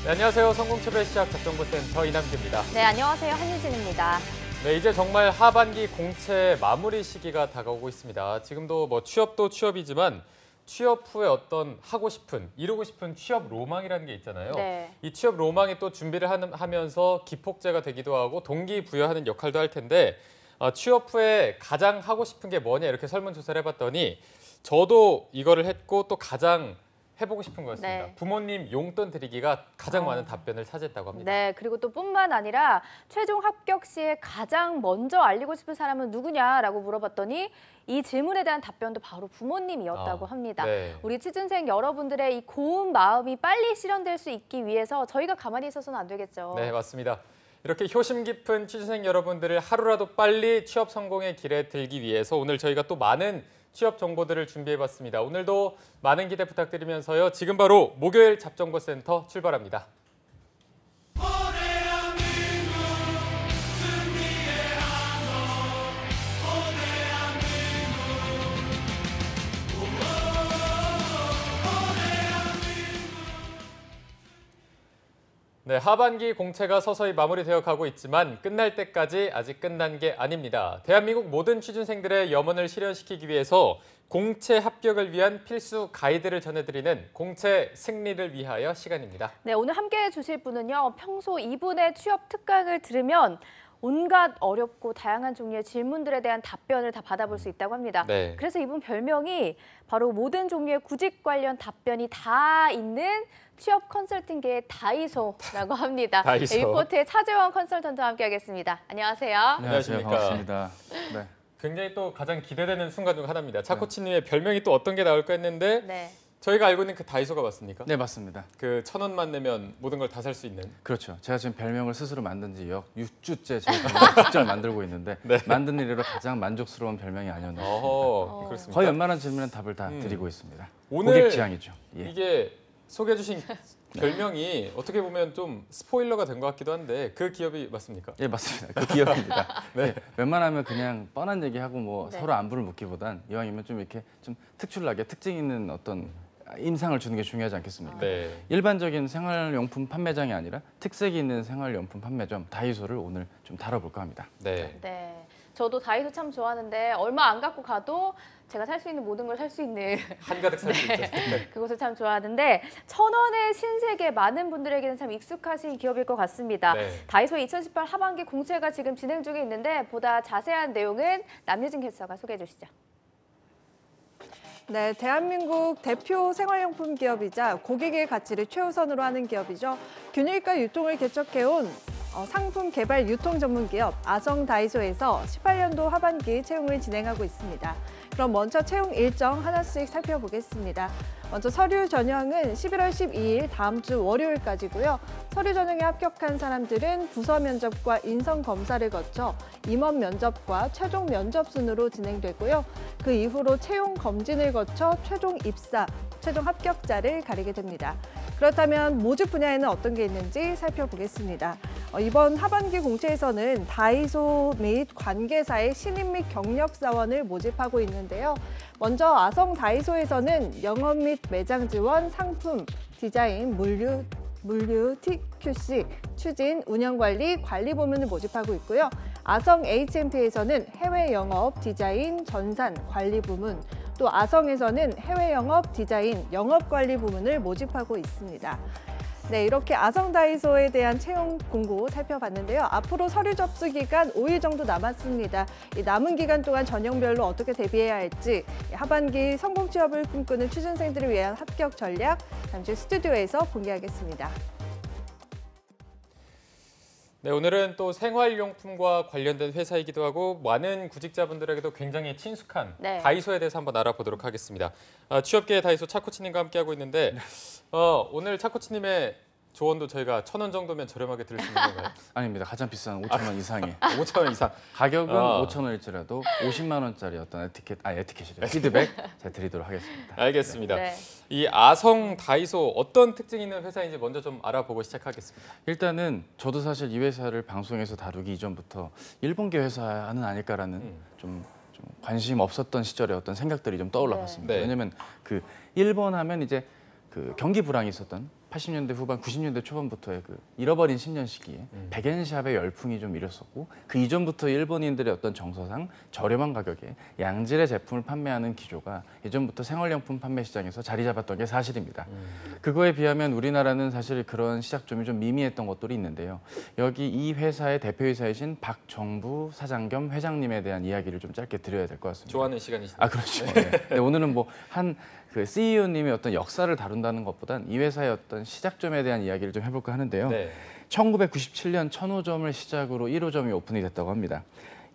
네, 안녕하세요. 성공채배 시작 답정보센터 이남규입니다. 네, 안녕하세요. 한유진입니다. 네, 이제 정말 하반기 공채 마무리 시기가 다가오고 있습니다. 지금도 취업도 취업이지만 취업 후에 어떤 하고 싶은, 이루고 싶은 취업 로망이라는 게 있잖아요. 네. 이 취업 로망이 또 준비를 하면서 기폭제가 되기도 하고 동기부여하는 역할도 할 텐데 취업 후에 가장 하고 싶은 게 뭐냐 이렇게 설문조사를 해봤더니 저도 이거를 했고 또 가장 해보고 싶은 거였습니다. 네. 부모님 용돈 드리기가 가장 많은 답변을 차지했다고 합니다. 네, 그리고 또 뿐만 아니라 최종 합격 시에 가장 먼저 알리고 싶은 사람은 누구냐라고 물어봤더니 이 질문에 대한 답변도 바로 부모님이었다고 합니다. 네. 우리 취준생 여러분들의 이 고운 마음이 빨리 실현될 수 있기 위해서 저희가 가만히 있어서는 안 되겠죠. 네, 맞습니다. 이렇게 효심 깊은 취준생 여러분들을 하루라도 빨리 취업 성공의 길에 들기 위해서 오늘 저희가 또 많은 취업 정보들을 준비해봤습니다. 오늘도 많은 기대 부탁드리면서요. 지금 바로 목요일 잡정보센터 출발합니다. 네, 하반기 공채가 서서히 마무리되어 가고 있지만 끝날 때까지 아직 끝난 게 아닙니다. 대한민국 모든 취준생들의 염원을 실현시키기 위해서 공채 합격을 위한 필수 가이드를 전해드리는 공채 승리를 위하여 시간입니다. 네, 오늘 함께해 주실 분은요. 평소 이분의 취업 특강을 들으면 온갖 어렵고 다양한 종류의 질문들에 대한 답변을 다 받아볼 수 있다고 합니다. 네. 그래서 이분 별명이 바로 모든 종류의 구직 관련 답변이 다 있는 취업 컨설팅계의 다이소라고 합니다. 다이소. 리포트의 차재원 컨설턴트와 함께하겠습니다. 안녕하세요. 안녕하십니까. 반갑습니다. 네. 굉장히 또 가장 기대되는 순간 중 하나입니다. 차코치님의 별명이 또 어떤 게 나올까 했는데 네. 저희가 알고 있는 그 다이소가 맞습니까? 네, 맞습니다. 그 1,000원만 내면 모든 걸 다 살 수 있는. 그렇죠. 제가 지금 별명을 스스로 만든 지 약 6주째 제 별명을 직접 만들고 있는데 네. 만든 일로 가장 만족스러운 별명이 아니었나 싶습니다. 그렇습니다. 거의 웬만한 질문은 답을 다 드리고 있습니다. 오늘 고객 지향이죠. 예. 이게 소개해 주신 별명이 어떻게 보면 좀 스포일러가 된 것 같기도 한데 그 기업이 맞습니까? 예, 맞습니다. 그 기업입니다. 네. 예, 웬만하면 그냥 뻔한 얘기하고 네. 서로 안부를 묻기보단 이왕이면 좀 이렇게 좀 특출나게 특징 있는 어떤 인상을 주는 게 중요하지 않겠습니까? 네. 일반적인 생활용품 판매장이 아니라 특색이 있는 생활용품 판매점 다이소를 오늘 좀 다뤄볼까 합니다. 네. 네. 저도 다이소 참 좋아하는데 얼마 안 갖고 가도 제가 살 수 있는 모든 걸 살 수 있는 한가득 살 수 있죠. 네. 그곳을 참 좋아하는데 1,000원의 신세계 많은 분들에게는 참 익숙하신 기업일 것 같습니다. 네. 다이소 2018 하반기 공채가 지금 진행 중에 있는데 보다 자세한 내용은 남유진 캐스터가 소개해 주시죠. 네, 대한민국 대표 생활용품 기업이자 고객의 가치를 최우선으로 하는 기업이죠. 균일과 유통을 개척해온 상품 개발 유통 전문 기업 아성 다이소에서 18년도 하반기 채용을 진행하고 있습니다. 그럼 먼저 채용 일정 하나씩 살펴보겠습니다. 먼저 서류 전형은 11월 12일 다음 주 월요일까지고요. 서류 전형에 합격한 사람들은 부서 면접과 인성 검사를 거쳐 임원 면접과 최종 면접 순으로 진행되고요. 그 이후로 채용 검진을 거쳐 최종 입사, 최종 합격자를 가리게 됩니다. 그렇다면 모집 분야에는 어떤 게 있는지 살펴보겠습니다. 이번 하반기 공채에서는 다이소 및 관계사의 신입 및 경력 사원을 모집하고 있는데요. 먼저 아성 다이소에서는 영업 및 매장 지원, 상품, 디자인, 물류, TQC, 추진, 운영관리, 관리 부문을 모집하고 있고요. 아성 HMP에서는 해외 영업, 디자인, 전산, 관리 부문, 또 아성에서는 해외 영업, 디자인, 영업관리 부문을 모집하고 있습니다. 네, 이렇게 아성 다이소에 대한 채용 공고 살펴봤는데요. 앞으로 서류 접수 기간 5일 정도 남았습니다. 이 남은 기간 동안 전형별로 어떻게 대비해야 할지 하반기 성공 취업을 꿈꾸는 취준생들을 위한 합격 전략 잠시 스튜디오에서 공개하겠습니다. 네, 오늘은 또 생활용품과 관련된 회사이기도 하고 많은 구직자분들에게도 굉장히 친숙한 네. 다이소에 대해서 한번 알아보도록 하겠습니다. 취업계의 다이소 차코치님과 함께하고 있는데 오늘 차코치님의 조언도 저희가 1,000원 정도면 저렴하게 들을 수 있는 건가요? 아닙니다. 가장 비싼 5,000원 이상의 5,000원 이상. 가격은 5,000원일지라도 50만 원짜리 어떤 에티켓이죠. 피드백 제가 드리도록 하겠습니다. 알겠습니다. 네. 이 아성 다이소 어떤 특징 있는 회사인지 먼저 좀 알아보고 시작하겠습니다. 일단은 저도 사실 이 회사를 방송에서 다루기 이전부터 일본계 회사는 아닐까라는 좀 관심 없었던 시절에 어떤 생각들이 좀 떠올라 봤습니다. 네. 왜냐면 그 일본 하면 이제 그 경기 불황이 있었던 80년대 후반, 90년대 초반부터의 그 잃어버린 10년 시기에 백엔샵의 열풍이 좀 일었었고 그 이전부터 일본인들의 어떤 정서상 저렴한 가격에 양질의 제품을 판매하는 기조가 예전부터 생활용품 판매 시장에서 자리 잡았던 게 사실입니다. 그거에 비하면 우리나라는 사실 그런 시작점이 좀 미미했던 것들이 있는데요. 여기 이 회사의 대표이사이신 박정부 사장 겸 회장님에 대한 이야기를 좀 짧게 드려야 될 것 같습니다. 좋아하는 시간이시죠. 아 그렇죠. 네. 네, 오늘은 뭐 한 그 CEO님의 어떤 역사를 다룬다는 것보단 이 회사의 어떤 시작점에 대한 이야기를 좀 해볼까 하는데요. 네. 1997년 1005점을 시작으로 1호점이 오픈이 됐다고 합니다.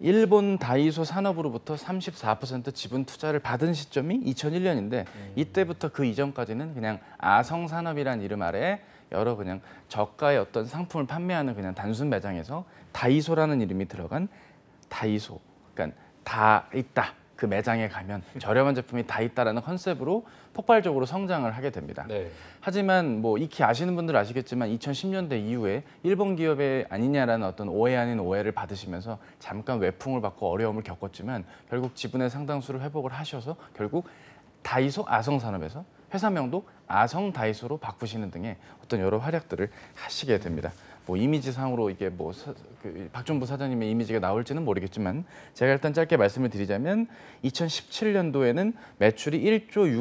일본 다이소 산업으로부터 34% 지분 투자를 받은 시점이 2001년인데 이때부터 그 이전까지는 그냥 아성산업이란 이름 아래 여러 그냥 저가의 어떤 상품을 판매하는 그냥 단순 매장에서 다이소라는 이름이 들어간 다이소, 그러니까 다 있다. 그 매장에 가면 저렴한 제품이 다 있다라는 컨셉으로 폭발적으로 성장을 하게 됩니다. 네. 하지만 뭐 익히 아시는 분들 아시겠지만 2010년대 이후에 일본 기업의 아니냐라는 어떤 오해 아닌 오해를 받으시면서 잠깐 외풍을 받고 어려움을 겪었지만 결국 지분의 상당수를 회복을 하셔서 결국 다이소 아성산업에서 회사명도 아성 다이소로 바꾸시는 등의 어떤 여러 활약들을 하시게 됩니다. 뭐 이미지상으로 이게 뭐 박정부 사장님의 이미지가 나올지는 모르겠지만 제가 일단 짧게 말씀을 드리자면 2017년도에는 매출이 1조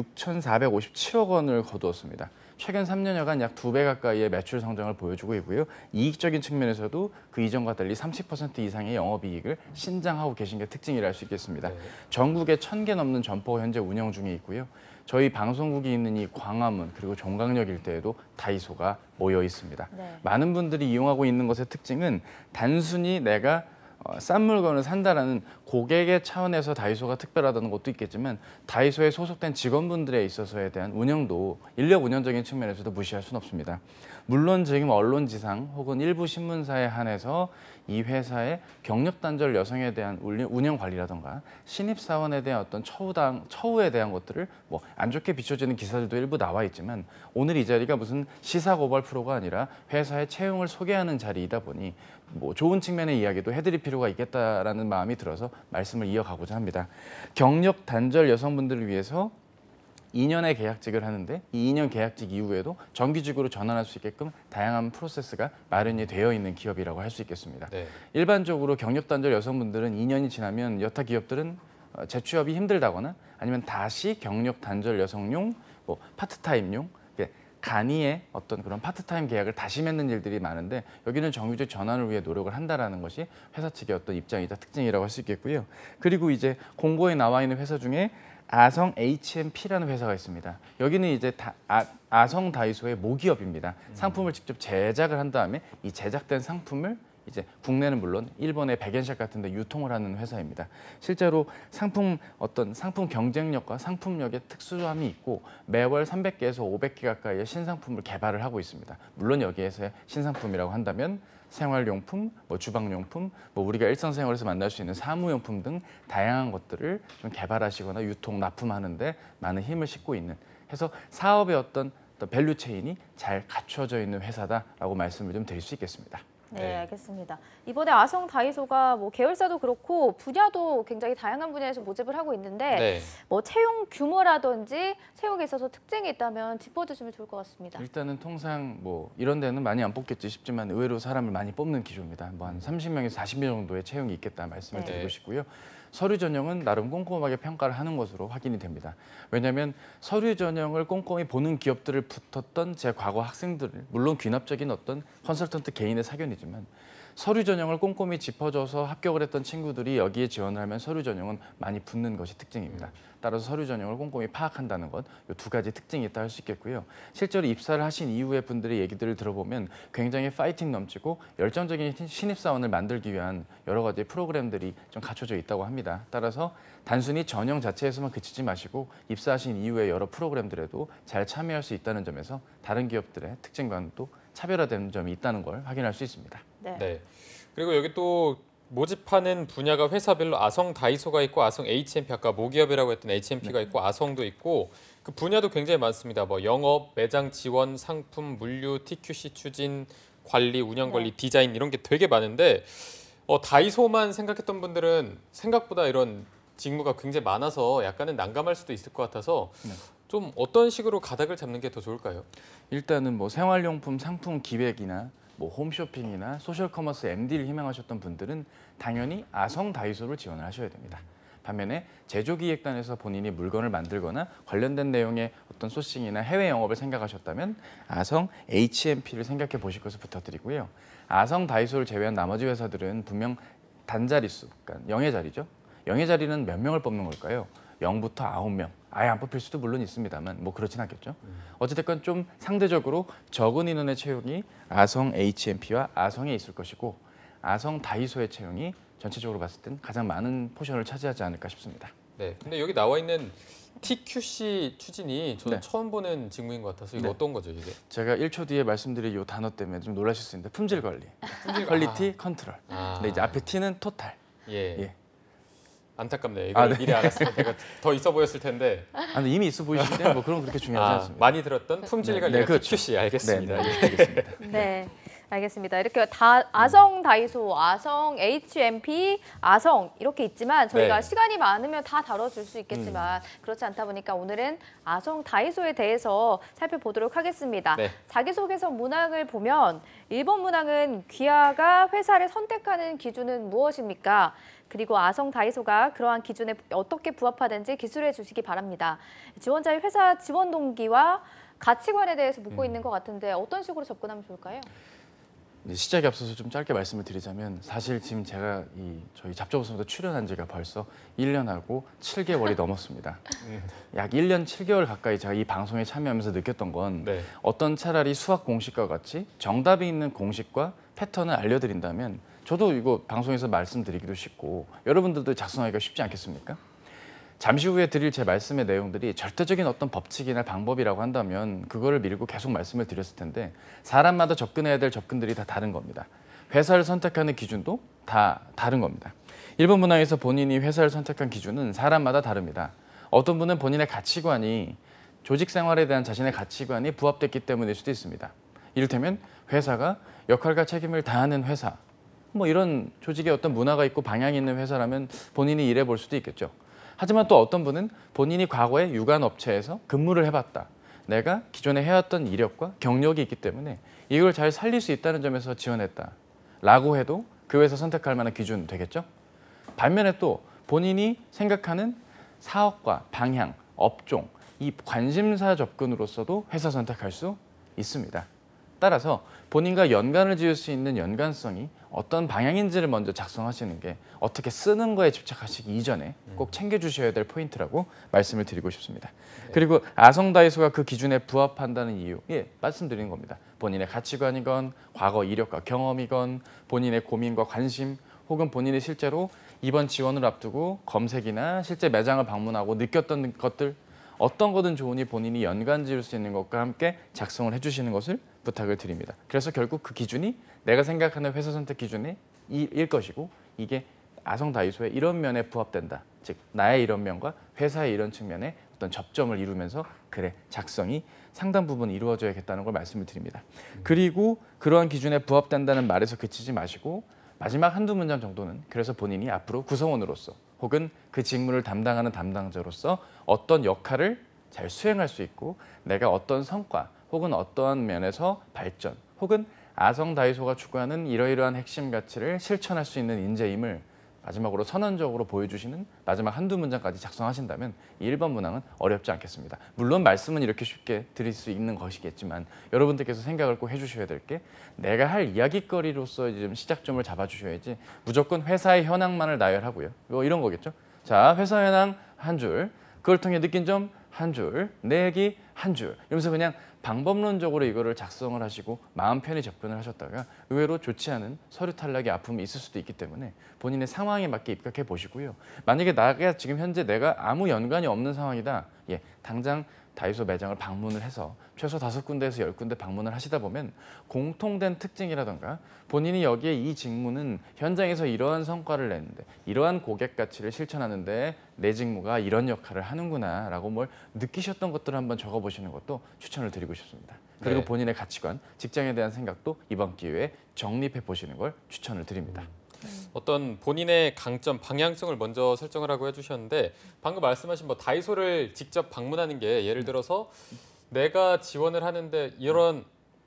6,457억 원을 거두었습니다. 최근 3년여간 약 2배 가까이의 매출 성장을 보여주고 있고요. 이익적인 측면에서도 그 이전과 달리 30% 이상의 영업이익을 신장하고 계신 게 특징이라 할 수 있겠습니다. 전국에 1,000개 넘는 점포가 현재 운영 중에 있고요. 저희 방송국이 있는 이 광화문 그리고 종강역 일대에도 다이소가 모여 있습니다. 네. 많은 분들이 이용하고 있는 것의 특징은 단순히 내가 싼 물건을 산다라는 고객의 차원에서 다이소가 특별하다는 것도 있겠지만 다이소에 소속된 직원분들에 있어서에 대한 운영도 인력 운영적인 측면에서도 무시할 수는 없습니다. 물론 지금 언론지상 혹은 일부 신문사에 한해서 이 회사의 경력 단절 여성에 대한 운영 관리라던가 신입사원에 대한 어떤 처우에 대한 것들을 뭐 안 좋게 비춰지는 기사들도 일부 나와 있지만 오늘 이 자리가 무슨 시사 고발 프로가 아니라 회사의 채용을 소개하는 자리이다 보니 뭐 좋은 측면의 이야기도 해드릴 필요가 있겠다라는 마음이 들어서 말씀을 이어가고자 합니다. 경력 단절 여성분들을 위해서 2년의 계약직을 하는데 이 2년 계약직 이후에도 정규직으로 전환할 수 있게끔 다양한 프로세스가 마련이 되어 있는 기업이라고 할 수 있겠습니다. 네. 일반적으로 경력 단절 여성분들은 2년이 지나면 여타 기업들은 재취업이 힘들다거나 아니면 다시 경력 단절 여성용, 뭐 파트타임용, 간이의 어떤 그런 파트타임 계약을 다시 맺는 일들이 많은데 여기는 정규직 전환을 위해 노력을 한다라는 것이 회사 측의 어떤 입장이자 특징이라고 할 수 있겠고요. 그리고 이제 공고에 나와 있는 회사 중에 아성 HMP라는 회사가 있습니다. 여기는 이제 아성 다이소의 모기업입니다. 상품을 직접 제작을 한 다음에 이 제작된 상품을 이제 국내는 물론 일본의 백엔샵 같은 데 유통을 하는 회사입니다. 실제로 상품 경쟁력과 상품력의 특수함이 있고 매월 300개에서 500개 가까이의 신상품을 개발을 하고 있습니다. 물론 여기에서의 신상품이라고 한다면 생활용품, 뭐 주방용품, 뭐 우리가 일상생활에서 만날 수 있는 사무용품 등 다양한 것들을 좀 개발하시거나 유통, 납품하는데 많은 힘을 싣고 있는 해서 사업의 어떤 밸류 체인이 잘 갖춰져 있는 회사다라고 말씀을 좀 드릴 수 있겠습니다. 네, 알겠습니다. 이번에 아성 다이소가 뭐 계열사도 그렇고 분야도 굉장히 다양한 분야에서 모집을 하고 있는데 네. 뭐 채용 규모라든지 채용에 있어서 특징이 있다면 짚어주시면 좋을 것 같습니다. 일단은 통상 뭐 이런 데는 많이 안 뽑겠지 싶지만 의외로 사람을 많이 뽑는 기조입니다. 뭐 한 30명에서 40명 정도의 채용이 있겠다 말씀을 네. 드리고 싶고요. 서류 전형은 나름 꼼꼼하게 평가를 하는 것으로 확인이 됩니다. 왜냐하면 서류 전형을 꼼꼼히 보는 기업들을 붙었던 제 과거 학생들을 물론 귀납적인 어떤 컨설턴트 개인의 사견이지만 서류 전형을 꼼꼼히 짚어줘서 합격을 했던 친구들이 여기에 지원을 하면 서류 전형은 많이 붙는 것이 특징입니다. 따라서 서류 전형을 꼼꼼히 파악한다는 것, 이 두 가지 특징이 있다 할 수 있겠고요. 실제로 입사를 하신 이후의 분들의 얘기들을 들어보면 굉장히 파이팅 넘치고 열정적인 신입사원을 만들기 위한 여러 가지 프로그램들이 좀 갖춰져 있다고 합니다. 따라서 단순히 전형 자체에서만 그치지 마시고 입사하신 이후의 여러 프로그램들에도 잘 참여할 수 있다는 점에서 다른 기업들의 특징과는 또 차별화되는 점이 있다는 걸 확인할 수 있습니다. 네. 네. 그리고 여기 또 모집하는 분야가 회사별로 아성 다이소가 있고 아성 HMP 아까 모기업이라고 했던 HMP가 있고 아성도 있고 그 분야도 굉장히 많습니다. 뭐 영업, 매장 지원, 상품, 물류, TQC 추진, 관리, 운영 관리, 디자인 이런 게 되게 많은데 다이소만 생각했던 분들은 생각보다 이런 직무가 굉장히 많아서 약간은 난감할 수도 있을 것 같아서 좀 어떤 식으로 가닥을 잡는 게 더 좋을까요? 일단은 뭐 생활용품 상품 기획이나 뭐 홈쇼핑이나 소셜커머스 MD를 희망하셨던 분들은 당연히 아성 다이소를 지원을 하셔야 됩니다. 반면에 제조기획단에서 본인이 물건을 만들거나 관련된 내용의 어떤 소싱이나 해외 영업을 생각하셨다면 아성 HMP를 생각해 보실 것을 부탁드리고요. 아성 다이소를 제외한 나머지 회사들은 분명 단자릿수, 그러니까 0의 자리죠. 0의 자리는 몇 명을 뽑는 걸까요? 0부터 9명. 아예 안 뽑힐 수도 물론 있습니다만 뭐 그렇진 않겠죠. 어찌됐건 좀 상대적으로 적은 인원의 채용이 아성 HMP와 아성에 있을 것이고 아성 다이소의 채용이 전체적으로 봤을 땐 가장 많은 포션을 차지하지 않을까 싶습니다. 네. 근데 여기 나와 있는 TQC 추진이 저는 네. 처음 보는 직무인 것 같아서 이거 네. 어떤 거죠, 이게? 제가 1초 뒤에 말씀드릴 이 단어 때문에 좀 놀라실 수 있는데 품질 관리, 퀄리티 컨트롤. 근데 이제 앞에 T는 토탈. 예. 예. 안타깝네요. 이걸 네. 미리 알았으면 내가 더 있어 보였을 텐데. 근데 이미 있어 보이시는데 뭐 그런 그렇게 중요하지 않습니다. 많이 들었던 품질 네, 관리가 네, 그렇죠. TQC 알겠습니다. 네, 예. 네, 알겠습니다. 네, 알겠습니다. 이렇게 아성 다이소, 아성 HMP, 아성 이렇게 있지만 저희가 네. 시간이 많으면 다 다뤄줄 수 있겠지만 그렇지 않다 보니까 오늘은 아성 다이소에 대해서 살펴보도록 하겠습니다. 네. 자기소개서 문항을 보면 1번 문항은 귀하가 회사를 선택하는 기준은 무엇입니까? 그리고 아성 다이소가 그러한 기준에 어떻게 부합하는지 기술해 주시기 바랍니다. 지원자의 회사 지원 동기와 가치관에 대해서 묻고 있는 것 같은데 어떤 식으로 접근하면 좋을까요? 이제 시작에 앞서서 좀 짧게 말씀을 드리자면 사실 지금 제가 저희 잡조부서부터 출연한 지가 벌써 1년하고 7개월이 넘었습니다. 약 1년 7개월 가까이 제가 이 방송에 참여하면서 느꼈던 건 네. 어떤 차라리 수학 공식과 같이 정답이 있는 공식과 패턴을 알려드린다면 저도 이거 방송에서 말씀드리기도 쉽고 여러분들도 작성하기가 쉽지 않겠습니까? 잠시 후에 드릴 제 말씀의 내용들이 절대적인 어떤 법칙이나 방법이라고 한다면 그거를 밀고 계속 말씀을 드렸을 텐데 사람마다 접근해야 될 접근들이 다 다른 겁니다. 회사를 선택하는 기준도 다 다른 겁니다. 1번 문항에서 본인이 회사를 선택한 기준은 사람마다 다릅니다. 어떤 분은 본인의 가치관이 조직 생활에 대한 자신의 가치관이 부합됐기 때문일 수도 있습니다. 이를테면 회사가 역할과 책임을 다하는 회사, 뭐 이런 조직의 어떤 문화가 있고 방향이 있는 회사라면 본인이 일해 볼 수도 있겠죠. 하지만 또 어떤 분은 본인이 과거에 유관 업체에서 근무를 해봤다. 내가 기존에 해왔던 이력과 경력이 있기 때문에 이걸 잘 살릴 수 있다는 점에서 지원했다. 라고 해도 그 회사 선택할 만한 기준 되겠죠. 반면에 또 본인이 생각하는 사업과 방향, 업종, 이 관심사 접근으로서도 회사 선택할 수 있습니다. 따라서 본인과 연관을 지을 수 있는 연관성이 어떤 방향인지를 먼저 작성하시는 게 어떻게 쓰는 거에 집착하시기 이전에 꼭 챙겨주셔야 될 포인트라고 말씀을 드리고 싶습니다. 그리고 아성다이소가 그 기준에 부합한다는 이유, 말씀드리는 겁니다. 본인의 가치관이건 과거 이력과 경험이건 본인의 고민과 관심 혹은 본인이 실제로 이번 지원을 앞두고 검색이나 실제 매장을 방문하고 느꼈던 것들 어떤 거든 좋으니 본인이 연관 지을 수 있는 것과 함께 작성을 해주시는 것을 부탁을 드립니다. 그래서 결국 그 기준이 내가 생각하는 회사 선택 기준이 일 것이고 이게 아성 다이소의 이런 면에 부합된다. 즉 나의 이런 면과 회사의 이런 측면에 어떤 접점을 이루면서 그래 작성이 상당 부분 이루어져야겠다는 걸 말씀을 드립니다. 그리고 그러한 기준에 부합된다는 말에서 그치지 마시고 마지막 한두 문장 정도는 그래서 본인이 앞으로 구성원으로서 혹은 그 직무를 담당하는 담당자로서 어떤 역할을 잘 수행할 수 있고 내가 어떤 성과 혹은 어떠한 면에서 발전 혹은 아성 다이소가 추구하는 이러이러한 핵심 가치를 실천할 수 있는 인재임을 마지막으로 선언적으로 보여주시는 마지막 한두 문장까지 작성하신다면 1번 문항은 어렵지 않겠습니다. 물론 말씀은 이렇게 쉽게 드릴 수 있는 것이겠지만 여러분들께서 생각을 꼭 해주셔야 될 게 내가 할 이야기거리로서 좀 시작점을 잡아주셔야지 무조건 회사의 현황만을 나열하고요. 뭐 이런 거겠죠. 자, 회사 현황 한 줄, 그걸 통해 느낀 점 한 줄, 내 얘기 한 줄 이러면서 그냥 방법론적으로 이거를 작성을 하시고 마음 편히 접근을 하셨다가 의외로 좋지 않은 서류 탈락의 아픔이 있을 수도 있기 때문에 본인의 상황에 맞게 입각해 보시고요. 만약에 나가 지금 현재 내가 아무 연관이 없는 상황이다. 당장 다이소 매장을 방문을 해서 최소 5군데에서 10군데 방문을 하시다 보면 공통된 특징이라던가 본인이 여기에 이 직무는 현장에서 이러한 성과를 내는데 이러한 고객 가치를 실천하는데 내 직무가 이런 역할을 하는구나 라고 뭘 느끼셨던 것들을 한번 적어보시는 것도 추천을 드리고 싶습니다. 그리고 네. 본인의 가치관, 직장에 대한 생각도 이번 기회에 정립해 보시는 걸 추천을 드립니다. 어떤 본인의 강점, 방향성을 먼저 설정을 하고 해주셨는데 방금 말씀하신 뭐 다이소를 직접 방문하는 게 예를 들어서 내가 지원을 하는데 이런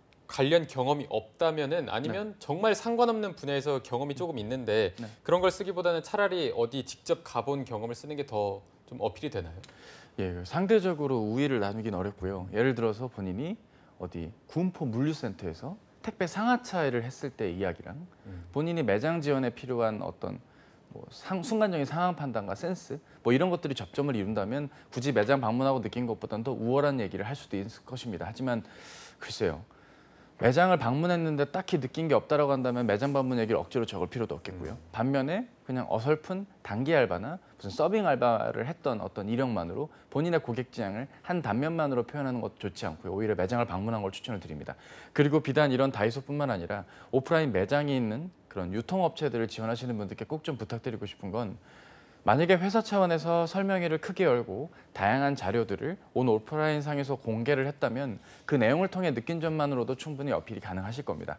관련 경험이 없다면은 아니면 정말 상관없는 분야에서 경험이 조금 있는데 네. 그런 걸 쓰기보다는 차라리 어디 직접 가본 경험을 쓰는 게 더 좀 어필이 되나요? 예, 상대적으로 우위를 나누긴 어렵고요. 예를 들어서 본인이 어디 구운포 물류센터에서 택배 상하차를 했을 때 이야기랑 본인이 매장 지원에 필요한 어떤 뭐 순간적인 상황 판단과 센스 뭐 이런 것들이 접점을 이룬다면 굳이 매장 방문하고 느낀 것보다는 더 우월한 얘기를 할 수도 있을 것입니다. 하지만 글쎄요. 매장을 방문했는데 딱히 느낀 게 없다라고 한다면 매장 방문 얘기를 억지로 적을 필요도 없겠고요. 반면에 그냥 어설픈 단기 알바나 무슨 서빙 알바를 했던 어떤 이력만으로 본인의 고객 지향을 한 단면만으로 표현하는 것도 좋지 않고요. 오히려 매장을 방문한 걸 추천을 드립니다. 그리고 비단 이런 다이소뿐만 아니라 오프라인 매장이 있는 그런 유통업체들을 지원하시는 분들께 꼭 좀 부탁드리고 싶은 건 만약에 회사 차원에서 설명회를 크게 열고 다양한 자료들을 온 오프라인 상에서 공개를 했다면 그 내용을 통해 느낀 점만으로도 충분히 어필이 가능하실 겁니다.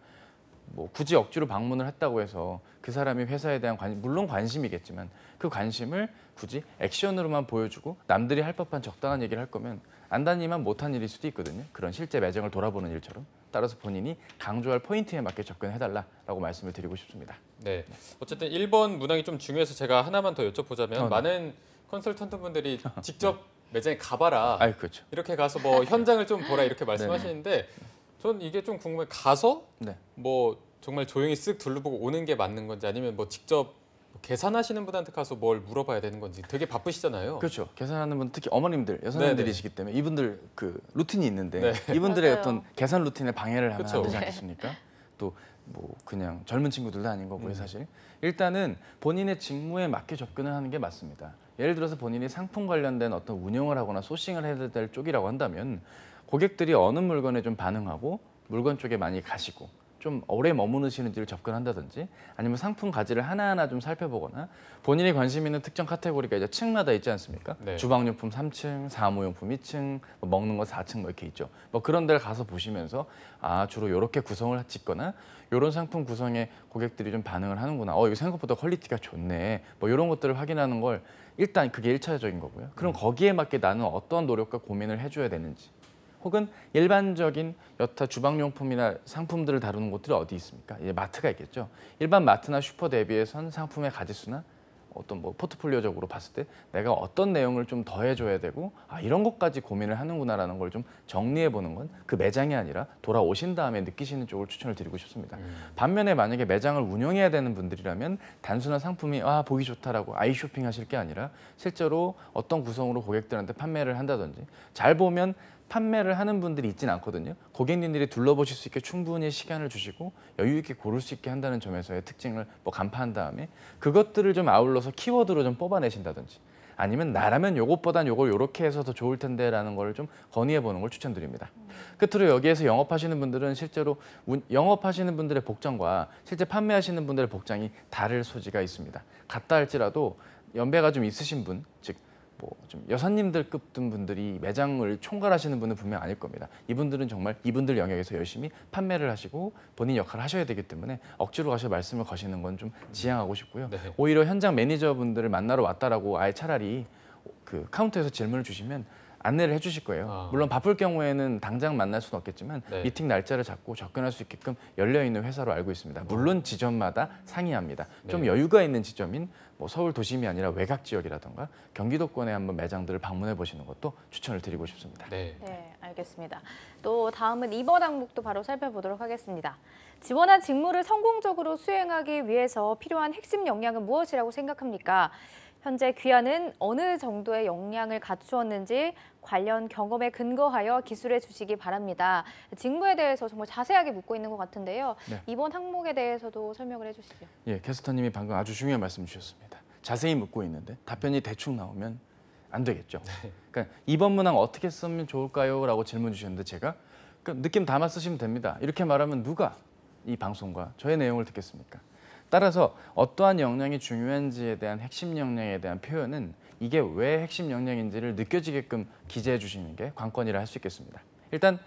뭐 굳이 억지로 방문을 했다고 해서 그 사람이 회사에 대한 물론 관심이겠지만 그 관심을 굳이 액션으로만 보여주고 남들이 할 법한 적당한 얘기를 할 거면 안다니만 못한 일일 수도 있거든요. 그런 실제 매장을 돌아보는 일처럼. 따라서 본인이 강조할 포인트에 맞게 접근해달라고 말씀을 드리고 싶습니다. 네. 어쨌든 1번 문항이 좀 중요해서 제가 하나만 더 여쭤보자면 네. 많은 컨설턴트 분들이 직접 매장에 가봐라. 아이 그렇죠. 이렇게 가서 뭐 현장을 좀 보라 이렇게 말씀하시는데 전 이게 좀 궁금해. 가서 네. 뭐 정말 조용히 쓱 둘러보고 오는 게 맞는 건지 아니면 뭐 직접 계산하시는 분한테 가서 뭘 물어봐야 되는 건지 되게 바쁘시잖아요. 그렇죠. 계산하는 분 특히 어머님들, 여성님들이시기 때문에 이분들 그 루틴이 있는데 네. 이분들의 맞아요. 어떤 계산 루틴에 방해를 하면 그쵸. 안 되지 않겠습니까? 또 뭐 그냥 젊은 친구들도 아닌 거고요, 사실. 일단은 본인의 직무에 맞게 접근을 하는 게 맞습니다. 예를 들어서 본인이 상품 관련된 어떤 운영을 하거나 소싱을 해야 될 쪽이라고 한다면 고객들이 어느 물건에 좀 반응하고 물건 쪽에 많이 가시고 좀 오래 머무르시는지를 접근한다든지 아니면 상품 가지를 하나하나 좀 살펴보거나 본인이 관심 있는 특정 카테고리가 이제 층마다 있지 않습니까? 네. 주방용품 3층, 사무용품 2층, 뭐 먹는 거 4층 뭐 이렇게 있죠. 뭐 그런 데를 가서 보시면서 아 주로 이렇게 구성을 짓거나 이런 상품 구성에 고객들이 좀 반응을 하는구나. 이거 생각보다 퀄리티가 좋네. 뭐 이런 것들을 확인하는 걸 일단 그게 1차적인 거고요. 그럼 거기에 맞게 나는 어떤 노력과 고민을 해줘야 되는지. 혹은 일반적인 여타 주방용품이나 상품들을 다루는 곳들이 어디 있습니까? 이제 마트가 있겠죠. 일반 마트나 슈퍼 대비해선 상품의 가짓수나 어떤 뭐 포트폴리오적으로 봤을 때 내가 어떤 내용을 좀 더해줘야 되고 이런 것까지 고민을 하는구나라는 걸 좀 정리해 보는 건 그 매장이 아니라 돌아오신 다음에 느끼시는 쪽을 추천을 드리고 싶습니다. 반면에 만약에 매장을 운영해야 되는 분들이라면 단순한 상품이 보기 좋다라고 아이 쇼핑하실 게 아니라 실제로 어떤 구성으로 고객들한테 판매를 한다든지 잘 보면 판매를 하는 분들이 있진 않거든요. 고객님들이 둘러보실 수 있게 충분히 시간을 주시고 여유 있게 고를 수 있게 한다는 점에서의 특징을 뭐 간파한 다음에 그것들을 좀 아울러서 키워드로 좀 뽑아내신다든지 아니면 나라면 요것보단 요걸 요렇게 해서 더 좋을 텐데라는 걸 좀 건의해 보는 걸 추천드립니다. 끝으로 여기에서 영업하시는 분들은 실제로 영업하시는 분들의 복장과 실제 판매하시는 분들의 복장이 다를 소지가 있습니다. 같다 할지라도 연배가 좀 있으신 분, 즉 뭐 좀 여사님들급 등 분들이 매장을 총괄하시는 분은 분명 아닐 겁니다. 이분들은 정말 이분들 영역에서 열심히 판매를 하시고 본인 역할을 하셔야 되기 때문에 억지로 가서 말씀을 거시는 건 좀 지양하고 싶고요. 네. 오히려 현장 매니저분들을 만나러 왔다라고 아예 차라리 그 카운터에서 질문을 주시면 안내를 해주실 거예요. 물론 바쁠 경우에는 당장 만날 수는 없겠지만 네. 미팅 날짜를 잡고 접근할 수 있게끔 열려있는 회사로 알고 있습니다. 물론 지점마다 상이합니다. 좀 네. 여유가 있는 지점인 뭐 서울 도심이 아니라 외곽 지역이라던가 경기도권에 한번 매장들을 방문해 보시는 것도 추천을 드리고 싶습니다. 네. 네, 알겠습니다. 또 다음은 2번 항목도 바로 살펴보도록 하겠습니다. 지원한 직무를 성공적으로 수행하기 위해서 필요한 핵심 역량은 무엇이라고 생각합니까? 현재 귀하는 어느 정도의 역량을 갖추었는지 관련 경험에 근거하여 기술해 주시기 바랍니다. 직무에 대해서 정말 자세하게 묻고 있는 것 같은데요. 네. 이번 항목에 대해서도 설명을 해주시죠. 예, 캐스터님이 방금 아주 중요한 말씀 주셨습니다. 자세히 묻고 있는데 답변이 대충 나오면 안 되겠죠. 그러니까 이번 문항 어떻게 쓰면 좋을까요? 라고 질문 주셨는데 제가 느낌 담아 쓰시면 됩니다. 이렇게 말하면 누가 이 방송과 저의 내용을 듣겠습니까? 따라서 어떠한 역량이 중요한지에 대한 핵심 역량에 대한 표현은 이게 왜 핵심 역량인지를 느껴지게끔 기재해 주시는 게 관건이라 할 수 있겠습니다. 일단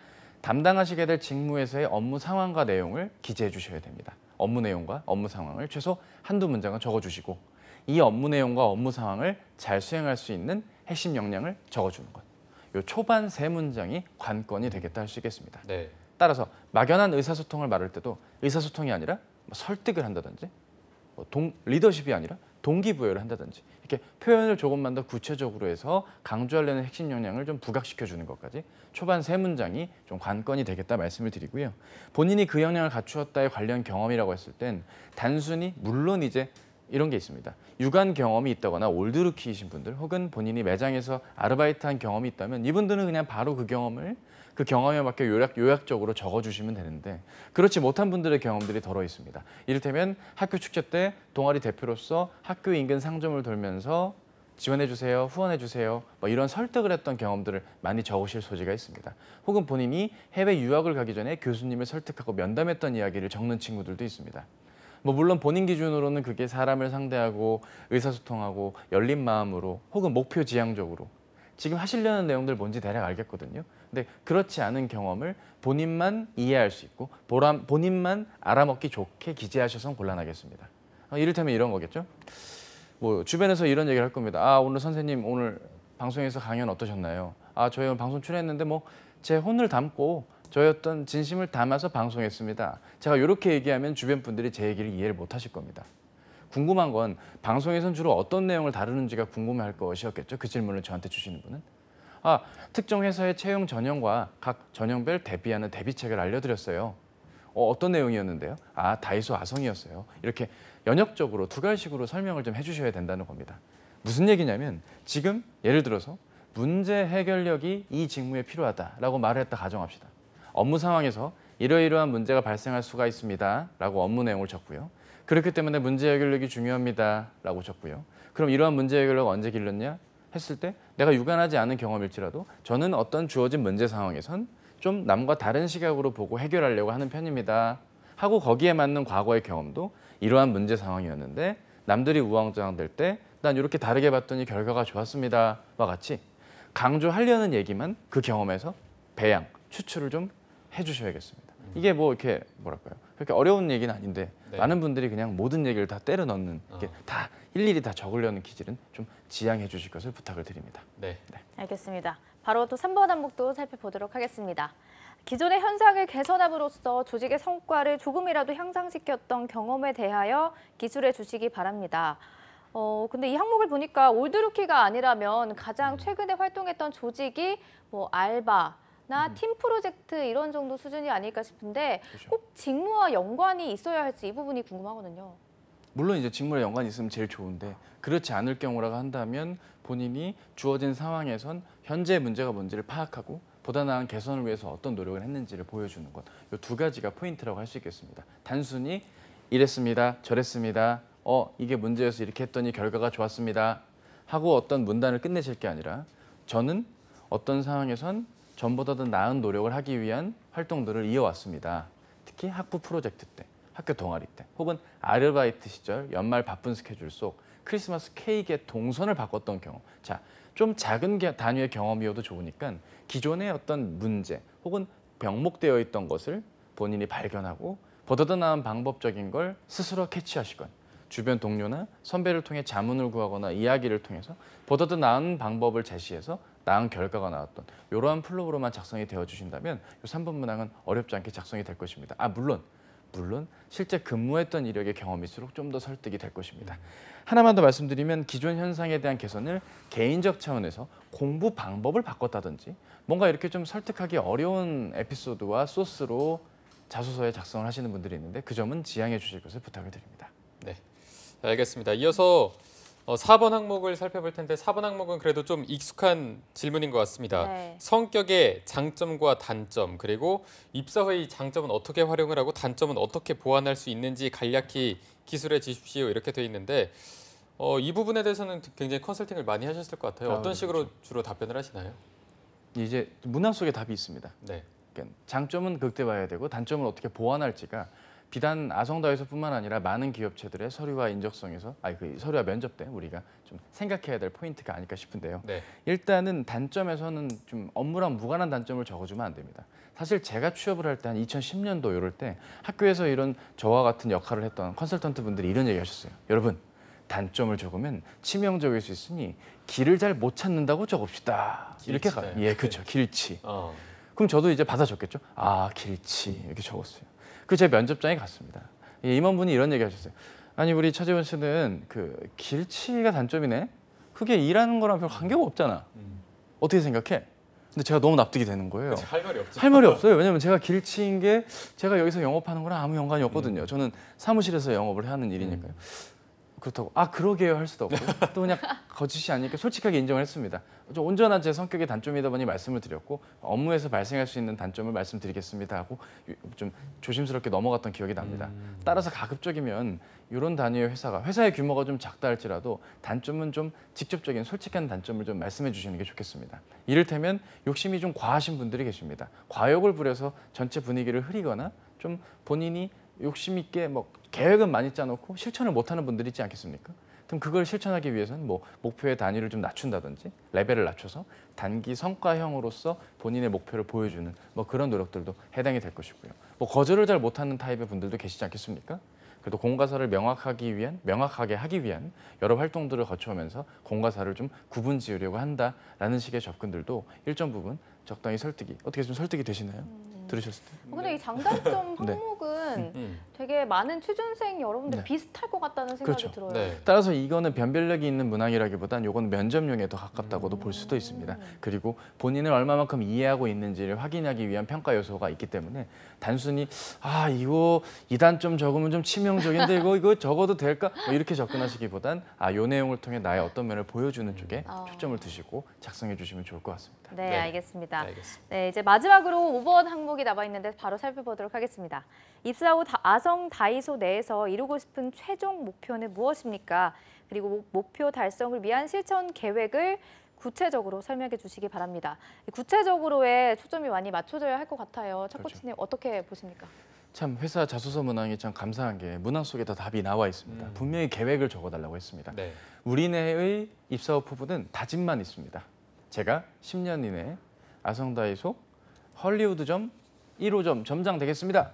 담당하시게 될 직무에서의 업무 상황과 내용을 기재해 주셔야 됩니다. 업무 내용과 업무 상황을 최소 한두 문장은 적어주시고 이 업무 내용과 업무 상황을 잘 수행할 수 있는 핵심 역량을 적어주는 것. 요 초반 3문장이 관건이 되겠다 할 수 있겠습니다. 네. 따라서 막연한 의사소통을 말할 때도 의사소통이 아니라 설득을 한다든지 리더십이 아니라 동기부여를 한다든지 이렇게 표현을 조금만 더 구체적으로 해서 강조하려는 핵심 역량을 좀 부각시켜주는 것까지 초반 3문장이 좀 관건이 되겠다 말씀을 드리고요. 본인이 그 역량을 갖추었다의 관련 경험이라고 했을 땐 단순히 물론 이제 이런 게 있습니다. 유관 경험이 있다거나 올드루키이신 분들 혹은 본인이 매장에서 아르바이트한 경험이 있다면 이분들은 그냥 바로 그 경험에 맞게 요약적으로 적어주시면 되는데 그렇지 못한 분들의 경험들이 덜어 있습니다. 이를테면 학교 축제 때 동아리 대표로서 학교 인근 상점을 돌면서 지원해주세요, 후원해주세요 뭐 이런 설득을 했던 경험들을 많이 적으실 소지가 있습니다. 혹은 본인이 해외 유학을 가기 전에 교수님을 설득하고 면담했던 이야기를 적는 친구들도 있습니다. 뭐 물론 본인 기준으로는 그게 사람을 상대하고 의사소통하고 열린 마음으로 혹은 목표 지향적으로 지금 하시려는 내용들 뭔지 대략 알겠거든요. 근데 그렇지 않은 경험을 본인만 이해할 수 있고 본인만 알아먹기 좋게 기재하셔서 곤란하겠습니다. 이를테면 이런 거겠죠. 뭐 주변에서 이런 얘기를 할 겁니다. 아 오늘 선생님 오늘 방송에서 강연 어떠셨나요? 아 저희 오늘 방송 출연했는데 뭐 제 혼을 담고 저의 어떤 진심을 담아서 방송했습니다. 제가 이렇게 얘기하면 주변 분들이 제 얘기를 이해를 못 하실 겁니다. 궁금한 건 방송에선 주로 어떤 내용을 다루는지가 궁금해할 것이었겠죠. 그 질문을 저한테 주시는 분은. 아, 특정 회사의 채용 전형과 각 전형별 대비하는 대비책을 알려드렸어요. 어떤 내용이었는데요? 아, 다이소 아성이었어요. 이렇게 연역적으로 두 가지식으로 설명을 좀 해주셔야 된다는 겁니다. 무슨 얘기냐면 지금 예를 들어서 문제 해결력이 이 직무에 필요하다라고 말을 했다 가정합시다. 업무 상황에서 이러이러한 문제가 발생할 수가 있습니다. 라고 업무 내용을 적고요. 그렇기 때문에 문제 해결력이 중요합니다. 라고 적고요. 그럼 이러한 문제 해결력 언제 길렀냐? 했을 때 내가 유관하지 않은 경험일지라도 저는 어떤 주어진 문제 상황에선 좀 남과 다른 시각으로 보고 해결하려고 하는 편입니다. 하고 거기에 맞는 과거의 경험도 이러한 문제 상황이었는데 남들이 우왕좌왕될 때 난 이렇게 다르게 봤더니 결과가 좋았습니다. 와 같이 강조하려는 얘기만 그 경험에서 배양, 추출을 좀 해주셔야겠습니다. 이게 뭐 이렇게 뭐랄까요? 그렇게 어려운 얘기는 아닌데 네. 많은 분들이 그냥 모든 얘기를 다 때려 넣는 이렇게 다 일일이 다 적으려는 기질은 좀 지양해 주실 것을 부탁을 드립니다. 네. 알겠습니다. 바로 또 3번 항목도 살펴보도록 하겠습니다. 기존의 현상을 개선함으로써 조직의 성과를 조금이라도 향상시켰던 경험에 대하여 기술해 주시기 바랍니다. 근데 이 항목을 보니까 올드루키가 아니라면 가장 최근에 활동했던 조직이 뭐 알바나 팀 프로젝트 이런 정도 수준이 아닐까 싶은데 그렇죠. 꼭 직무와 연관이 있어야 할지 이 부분이 궁금하거든요. 물론 이제 직무에 연관이 있으면 제일 좋은데 그렇지 않을 경우라고 한다면 본인이 주어진 상황에선 현재 문제가 뭔지를 파악하고 보다 나은 개선을 위해서 어떤 노력을 했는지를 보여주는 것. 이 두 가지가 포인트라고 할 수 있겠습니다. 단순히 이랬습니다, 저랬습니다. 이게 문제여서 이렇게 했더니 결과가 좋았습니다. 하고 어떤 문단을 끝내실 게 아니라 저는 어떤 상황에선 전보다 더 나은 노력을 하기 위한 활동들을 이어왔습니다. 특히 학부 프로젝트 때, 학교 동아리 때, 혹은 아르바이트 시절 연말 바쁜 스케줄 속 크리스마스 케이크의 동선을 바꿨던 경험. 자, 좀 작은 단위의 경험이어도 좋으니까 기존의 어떤 문제 혹은 병목되어 있던 것을 본인이 발견하고 보다 더 나은 방법적인 걸 스스로 캐치하시건 주변 동료나 선배를 통해 자문을 구하거나 이야기를 통해서 보다 더 나은 방법을 제시해서 나은 결과가 나왔던 이러한 플로우로만 작성이 되어주신다면 이 3번 문항은 어렵지 않게 작성이 될 것입니다. 물론 실제 근무했던 이력의 경험일수록 좀 더 설득이 될 것입니다. 하나만 더 말씀드리면 기존 현상에 대한 개선을 개인적 차원에서 공부 방법을 바꿨다든지 뭔가 이렇게 좀 설득하기 어려운 에피소드와 소스로 자소서에 작성을 하시는 분들이 있는데 그 점은 지양해 주실 것을 부탁을 드립니다. 네. 알겠습니다. 이어서 4번 항목을 살펴볼 텐데 4번 항목은 그래도 좀 익숙한 질문인 것 같습니다. 네. 성격의 장점과 단점 그리고 입사 후의 장점은 어떻게 활용을 하고 단점은 어떻게 보완할 수 있는지 간략히 기술해 주십시오 이렇게 돼 있는데 이 부분에 대해서는 굉장히 컨설팅을 많이 하셨을 것 같아요. 어떤 식으로 주로 답변을 하시나요? 이제 문항 속에 답이 있습니다. 네. 장점은 극대화해야 되고 단점을 어떻게 보완할지가 비단 아성다이소뿐만 아니라 많은 기업체들의 서류와 인적성에서 그 서류와 면접 때 우리가 좀 생각해야 될 포인트가 아닐까 싶은데요. 네. 일단은 단점에서는 좀 업무랑 무관한 단점을 적어주면 안 됩니다. 사실 제가 취업을 할 때 한 2010년도 이럴 때 학교에서 이런 저와 같은 역할을 했던 컨설턴트 분들이 이런 얘기 하셨어요. 여러분, 단점을 적으면 치명적일 수 있으니 길을 잘 못 찾는다고 적읍시다. 이렇게 가요. 예, 그렇죠. 길치. 그럼 저도 이제 받아 적겠죠. 아, 길치 이렇게 적었어요. 그 제 면접장에 갔습니다. 임원분이 이런 얘기 하셨어요. 아니, 우리 차재원 씨는 그 길치가 단점이네. 그게 일하는 거랑 별 관계가 없잖아. 어떻게 생각해? 근데 제가 너무 납득이 되는 거예요. 할 말이 없죠. 할 말이 없어요. 왜냐면 제가 길치인 게 제가 여기서 영업하는 거랑 아무 연관이 없거든요. 저는 사무실에서 영업을 하는 일이니까요. 그렇다고 그러게요 할 수도 없고 또 그냥 거짓이 아니니까 솔직하게 인정을 했습니다. 좀 온전한 제 성격의 단점이다 보니 말씀을 드렸고 업무에서 발생할 수 있는 단점을 말씀드리겠습니다 하고 좀 조심스럽게 넘어갔던 기억이 납니다. 따라서 가급적이면 이런 단위의 회사의 규모가 좀 작다 할지라도 단점은 좀 직접적인 솔직한 단점을 좀 말씀해 주시는 게 좋겠습니다. 이를테면 욕심이 좀 과하신 분들이 계십니다. 과욕을 부려서 전체 분위기를 흐리거나 좀 본인이 욕심 있게 뭐 계획은 많이 짜놓고 실천을 못하는 분들이 있지 않겠습니까? 그럼 그걸 실천하기 위해서는 뭐 목표의 단위를 좀 낮춘다든지 레벨을 낮춰서 단기 성과형으로서 본인의 목표를 보여주는 뭐 그런 노력들도 해당이 될 것이고요. 뭐 거절을 잘 못하는 타입의 분들도 계시지 않겠습니까? 그래도 공과사를 명확하게 하기 위한 여러 활동들을 거쳐오면서 공과사를 좀 구분 지으려고 한다라는 식의 접근들도 일정 부분 적당히 어떻게 좀 설득이 되시나요? 들으셨을 때? 근데 이 장단점 네. 항목은 되게 많은 취준생 여러분들 네. 비슷할 것 같다는 생각이 그렇죠. 들어요. 네. 따라서 이거는 변별력이 있는 문항이라기보단 이건 면접용에 더 가깝다고도 볼 수도 있습니다. 그리고 본인을 얼마만큼 이해하고 있는지를 확인하기 위한 평가 요소가 있기 때문에 단순히 이거 이 단점 적으면 좀 치명적인데 이거 적어도 될까? 뭐 이렇게 접근하시기보단 요 내용을 통해 나의 어떤 면을 보여주는 쪽에 초점을 두시고 작성해 주시면 좋을 것 같습니다. 네, 네. 알겠습니다. 알겠습니다. 네, 이제 마지막으로 5번 항목이 남아 있는데 바로 살펴보도록 하겠습니다. 입사 후 아성 다이소 내에서 이루고 싶은 최종 목표는 무엇입니까? 그리고 목표 달성을 위한 실천 계획을 구체적으로 설명해 주시기 바랍니다. 구체적으로에 초점이 많이 맞춰져야 할 것 같아요. 차 그렇죠. 코치님 어떻게 보십니까? 참 회사 자소서 문항이 참 감사한 게 문항 속에 다 답이 나와 있습니다. 분명히 계획을 적어달라고 했습니다. 네. 우리 내의 입사 후 포부는 다짐만 있습니다. 제가 10년 이내에 아성다이소 헐리우드점 1호점 점장 되겠습니다.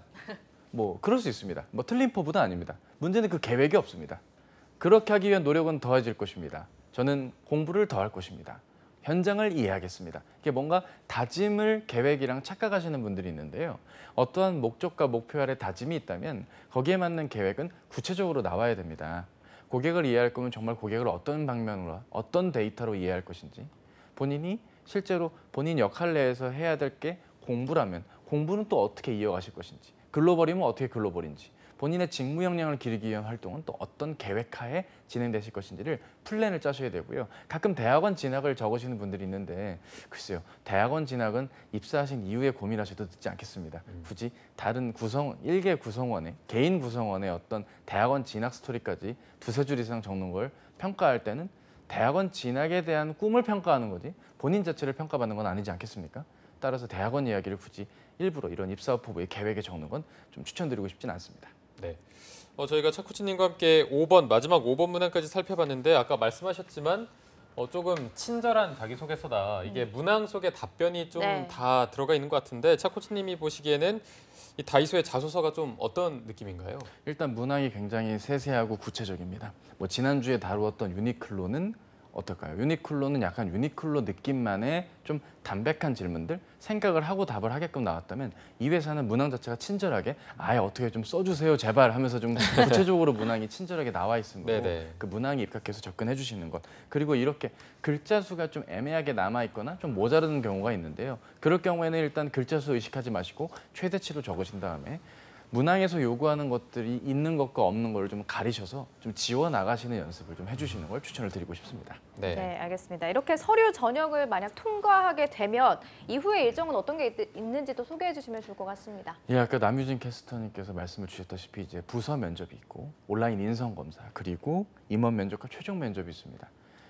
뭐 그럴 수 있습니다. 뭐 틀린 포부도 아닙니다. 문제는 그 계획이 없습니다. 그렇게 하기 위한 노력은 더해질 것입니다. 저는 공부를 더 할 것입니다. 현장을 이해하겠습니다. 이게 뭔가 다짐을 계획이랑 착각하시는 분들이 있는데요. 어떠한 목적과 목표 아래 다짐이 있다면 거기에 맞는 계획은 구체적으로 나와야 됩니다. 고객을 이해할 거면 정말 고객을 어떤 방면으로, 어떤 데이터로 이해할 것인지, 본인이 실제로 본인 역할 내에서 해야 될 게 공부라면 공부는 또 어떻게 이어가실 것인지, 글로벌이면 어떻게 글로벌인지, 본인의 직무 역량을 기르기 위한 활동은 또 어떤 계획하에 진행되실 것인지를 플랜을 짜셔야 되고요. 가끔 대학원 진학을 적으시는 분들이 있는데 글쎄요. 대학원 진학은 입사하신 이후에 고민하셔도 늦지 않겠습니다. 굳이 다른 일개 구성원의 개인 구성원의 어떤 대학원 진학 스토리까지 두세 줄 이상 적는 걸 평가할 때는 대학원 진학에 대한 꿈을 평가하는 거지 본인 자체를 평가받는 건 아니지 않겠습니까? 따라서 대학원 이야기를 굳이 일부러 이런 입사 후보의 계획에 적는 건 좀 추천드리고 싶진 않습니다. 네. 저희가 차 코치님과 함께 마지막 5번 문항까지 살펴봤는데 아까 말씀하셨지만 조금 친절한 자기소개서다. 이게 문항 속에 답변이 좀 네. 다 들어가 있는 것 같은데 차 코치님이 보시기에는 이 다이소의 자소서가 좀 어떤 느낌인가요? 일단 문항이 굉장히 세세하고 구체적입니다. 뭐 지난주에 다루었던 유니클로는 어떨까요? 유니클로는 약간 유니클로 느낌만의 좀 담백한 질문들, 생각을 하고 답을 하게끔 나왔다면 이 회사는 문항 자체가 친절하게 아예 어떻게 좀 써주세요 제발 하면서 좀 구체적으로 문항이 친절하게 나와 있는 거고 네네. 그 문항에 입각해서 접근해 주시는 것. 그리고 이렇게 글자 수가 좀 애매하게 남아 있거나 좀 모자르는 경우가 있는데요. 그럴 경우에는 일단 글자 수 의식하지 마시고 최대치로 적으신 다음에 문항에서 요구하는 것들이 있는 것과 없는 걸 좀 가리셔서 좀 지워 나가시는 연습을 좀 해주시는 걸 추천을 드리고 싶습니다. 네. 네, 알겠습니다. 이렇게 서류 전형을 만약 통과하게 되면 이후의 일정은 어떤 게 있는지도 소개해 주시면 좋을 것 같습니다. 예, 아까 남유진 캐스터님께서 말씀을 주셨다시피 이제 부서 면접이 있고 온라인 인성 검사 그리고 임원 면접과 최종 면접이 있습니다.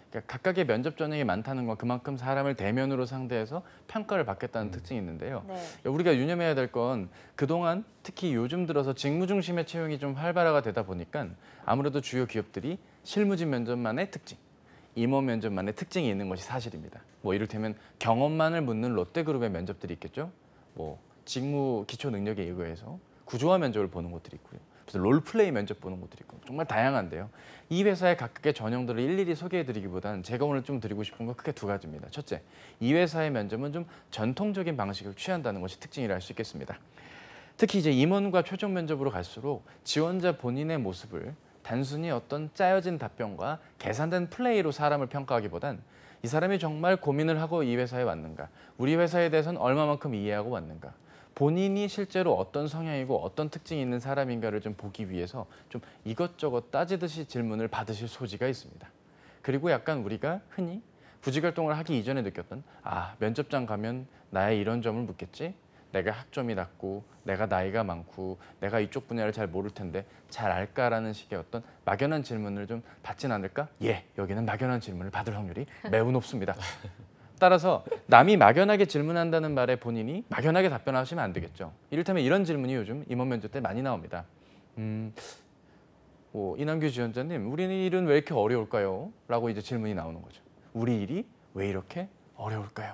그러니까 각각의 면접 전형이 많다는 건 그만큼 사람을 대면으로 상대해서 평가를 받겠다는 특징이 있는데요. 네. 우리가 유념해야 될 건 그동안 특히 요즘 들어서 직무 중심의 채용이 좀 활발화가 되다 보니까 아무래도 주요 기업들이 실무진 면접만의 특징, 임원 면접만의 특징이 있는 것이 사실입니다. 뭐 이를테면 경험만을 묻는 롯데그룹의 면접들이 있겠죠. 뭐 직무 기초 능력에 의거해서 구조화 면접을 보는 곳들이 있고요. 무슨 롤플레이 면접 보는 곳들이 있고 정말 다양한데요. 이 회사의 각각의 전형들을 일일이 소개해드리기보다는 제가 오늘 좀 드리고 싶은 건 크게 두 가지입니다. 첫째, 이 회사의 면접은 좀 전통적인 방식을 취한다는 것이 특징이라 할 수 있겠습니다. 특히 이제 임원과 최종 면접으로 갈수록 지원자 본인의 모습을 단순히 어떤 짜여진 답변과 계산된 플레이로 사람을 평가하기보단 이 사람이 정말 고민을 하고 이 회사에 왔는가, 우리 회사에 대해서는 얼마만큼 이해하고 왔는가, 본인이 실제로 어떤 성향이고 어떤 특징이 있는 사람인가를 좀 보기 위해서 좀 이것저것 따지듯이 질문을 받으실 소지가 있습니다. 그리고 약간 우리가 흔히 부직 활동을 하기 이전에 느꼈던 면접장 가면 나의 이런 점을 묻겠지? 내가 학점이 낮고 내가 나이가 많고 내가 이쪽 분야를 잘 모를 텐데 잘 알까라는 식의 어떤 막연한 질문을 좀 받진 않을까? 예, 여기는 막연한 질문을 받을 확률이 매우 높습니다. 따라서 남이 막연하게 질문한다는 말에 본인이 막연하게 답변하시면 안 되겠죠. 이를테면 이런 질문이 요즘 임원 면접 때 많이 나옵니다. 이남규 지원자님, 우리 일은 왜 이렇게 어려울까요? 라고 이제 질문이 나오는 거죠. 우리 일이 왜 이렇게 어려울까요?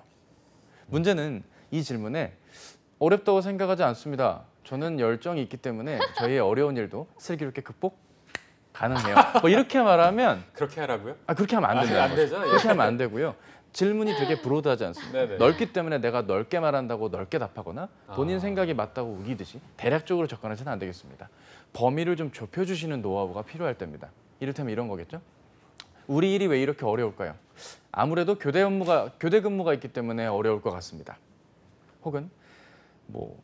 문제는 이 질문에 어렵다고 생각하지 않습니다. 저는 열정이 있기 때문에 저희의 어려운 일도 슬기롭게 극복 가능해요. 뭐 이렇게 말하면 그렇게 하라고요? 그렇게 하면 안 된다는 안 거죠. 되죠? 예. 그렇게 하면 안 되고요. 질문이 되게 브로드하지 않습니다. 네네. 넓기 때문에 내가 넓게 말한다고 넓게 답하거나 본인 생각이 맞다고 우기듯이 대략적으로 접근하시는 안 되겠습니다. 범위를 좀 좁혀주시는 노하우가 필요할 때입니다. 이를테면 이런 거겠죠. 우리 일이 왜 이렇게 어려울까요? 아무래도 교대 근무가 있기 때문에 어려울 것 같습니다. 혹은 뭐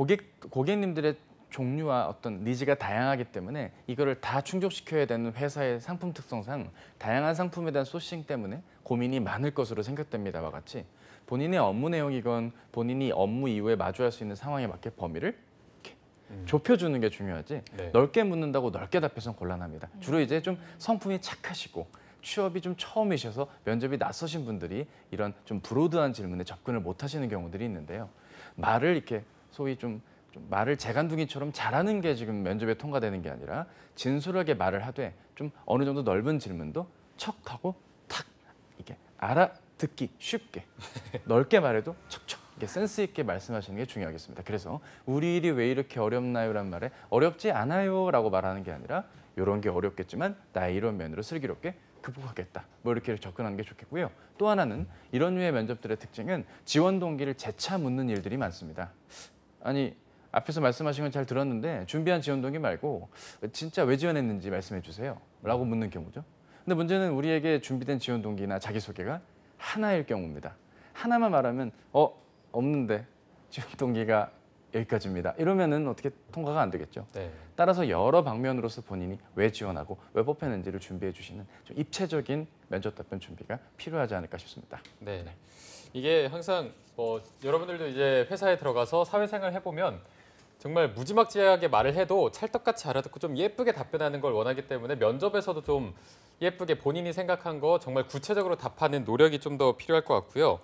고객님들의 종류와 어떤 니즈가 다양하기 때문에 이거를 다 충족시켜야 되는 회사의 상품 특성상 다양한 상품에 대한 소싱 때문에 고민이 많을 것으로 생각됩니다와 같이 본인의 업무 내용이건 본인이 업무 이후에 마주할 수 있는 상황에 맞게 범위를 이렇게 좁혀주는 게 중요하지 네. 넓게 묻는다고 넓게 답해서는 곤란합니다. 주로 이제 좀 성품이 착하시고 취업이 좀 처음이셔서 면접이 낯서신 분들이 이런 좀 브로드한 질문에 접근을 못 하시는 경우들이 있는데요. 말을 이렇게 소위 좀 말을 재간둥이처럼 잘하는 게 지금 면접에 통과되는 게 아니라 진솔하게 말을 하되 좀 어느 정도 넓은 질문도 척하고 탁 이게 알아듣기 쉽게 넓게 말해도 척척 이게 센스 있게 말씀하시는 게 중요하겠습니다. 그래서 우리 일이 왜 이렇게 어렵나요라는 말에 어렵지 않아요라고 말하는 게 아니라 이런 게 어렵겠지만 나의 이런 면으로 슬기롭게 극복하겠다. 뭐 이렇게 접근하는 게 좋겠고요. 또 하나는 이런 류의 면접들의 특징은 지원 동기를 재차 묻는 일들이 많습니다. 아니 앞에서 말씀하신 건 잘 들었는데 준비한 지원 동기 말고 진짜 왜 지원했는지 말씀해 주세요 라고 묻는 경우죠. 근데 문제는 우리에게 준비된 지원 동기나 자기소개가 하나일 경우입니다. 하나만 말하면 없는데 지원 동기가 여기까지입니다. 이러면은 어떻게 통과가 안 되겠죠. 네. 따라서 여러 방면으로서 본인이 왜 지원하고 왜 뽑혔는지를 준비해 주시는 좀 입체적인 면접 답변 준비가 필요하지 않을까 싶습니다. 네. 이게 항상 여러분들도 이제 회사에 들어가서 사회생활 해보면 정말 무지막지하게 말을 해도 찰떡같이 알아듣고 좀 예쁘게 답변하는 걸 원하기 때문에 면접에서도 좀 예쁘게 본인이 생각한 거 정말 구체적으로 답하는 노력이 좀 더 필요할 것 같고요.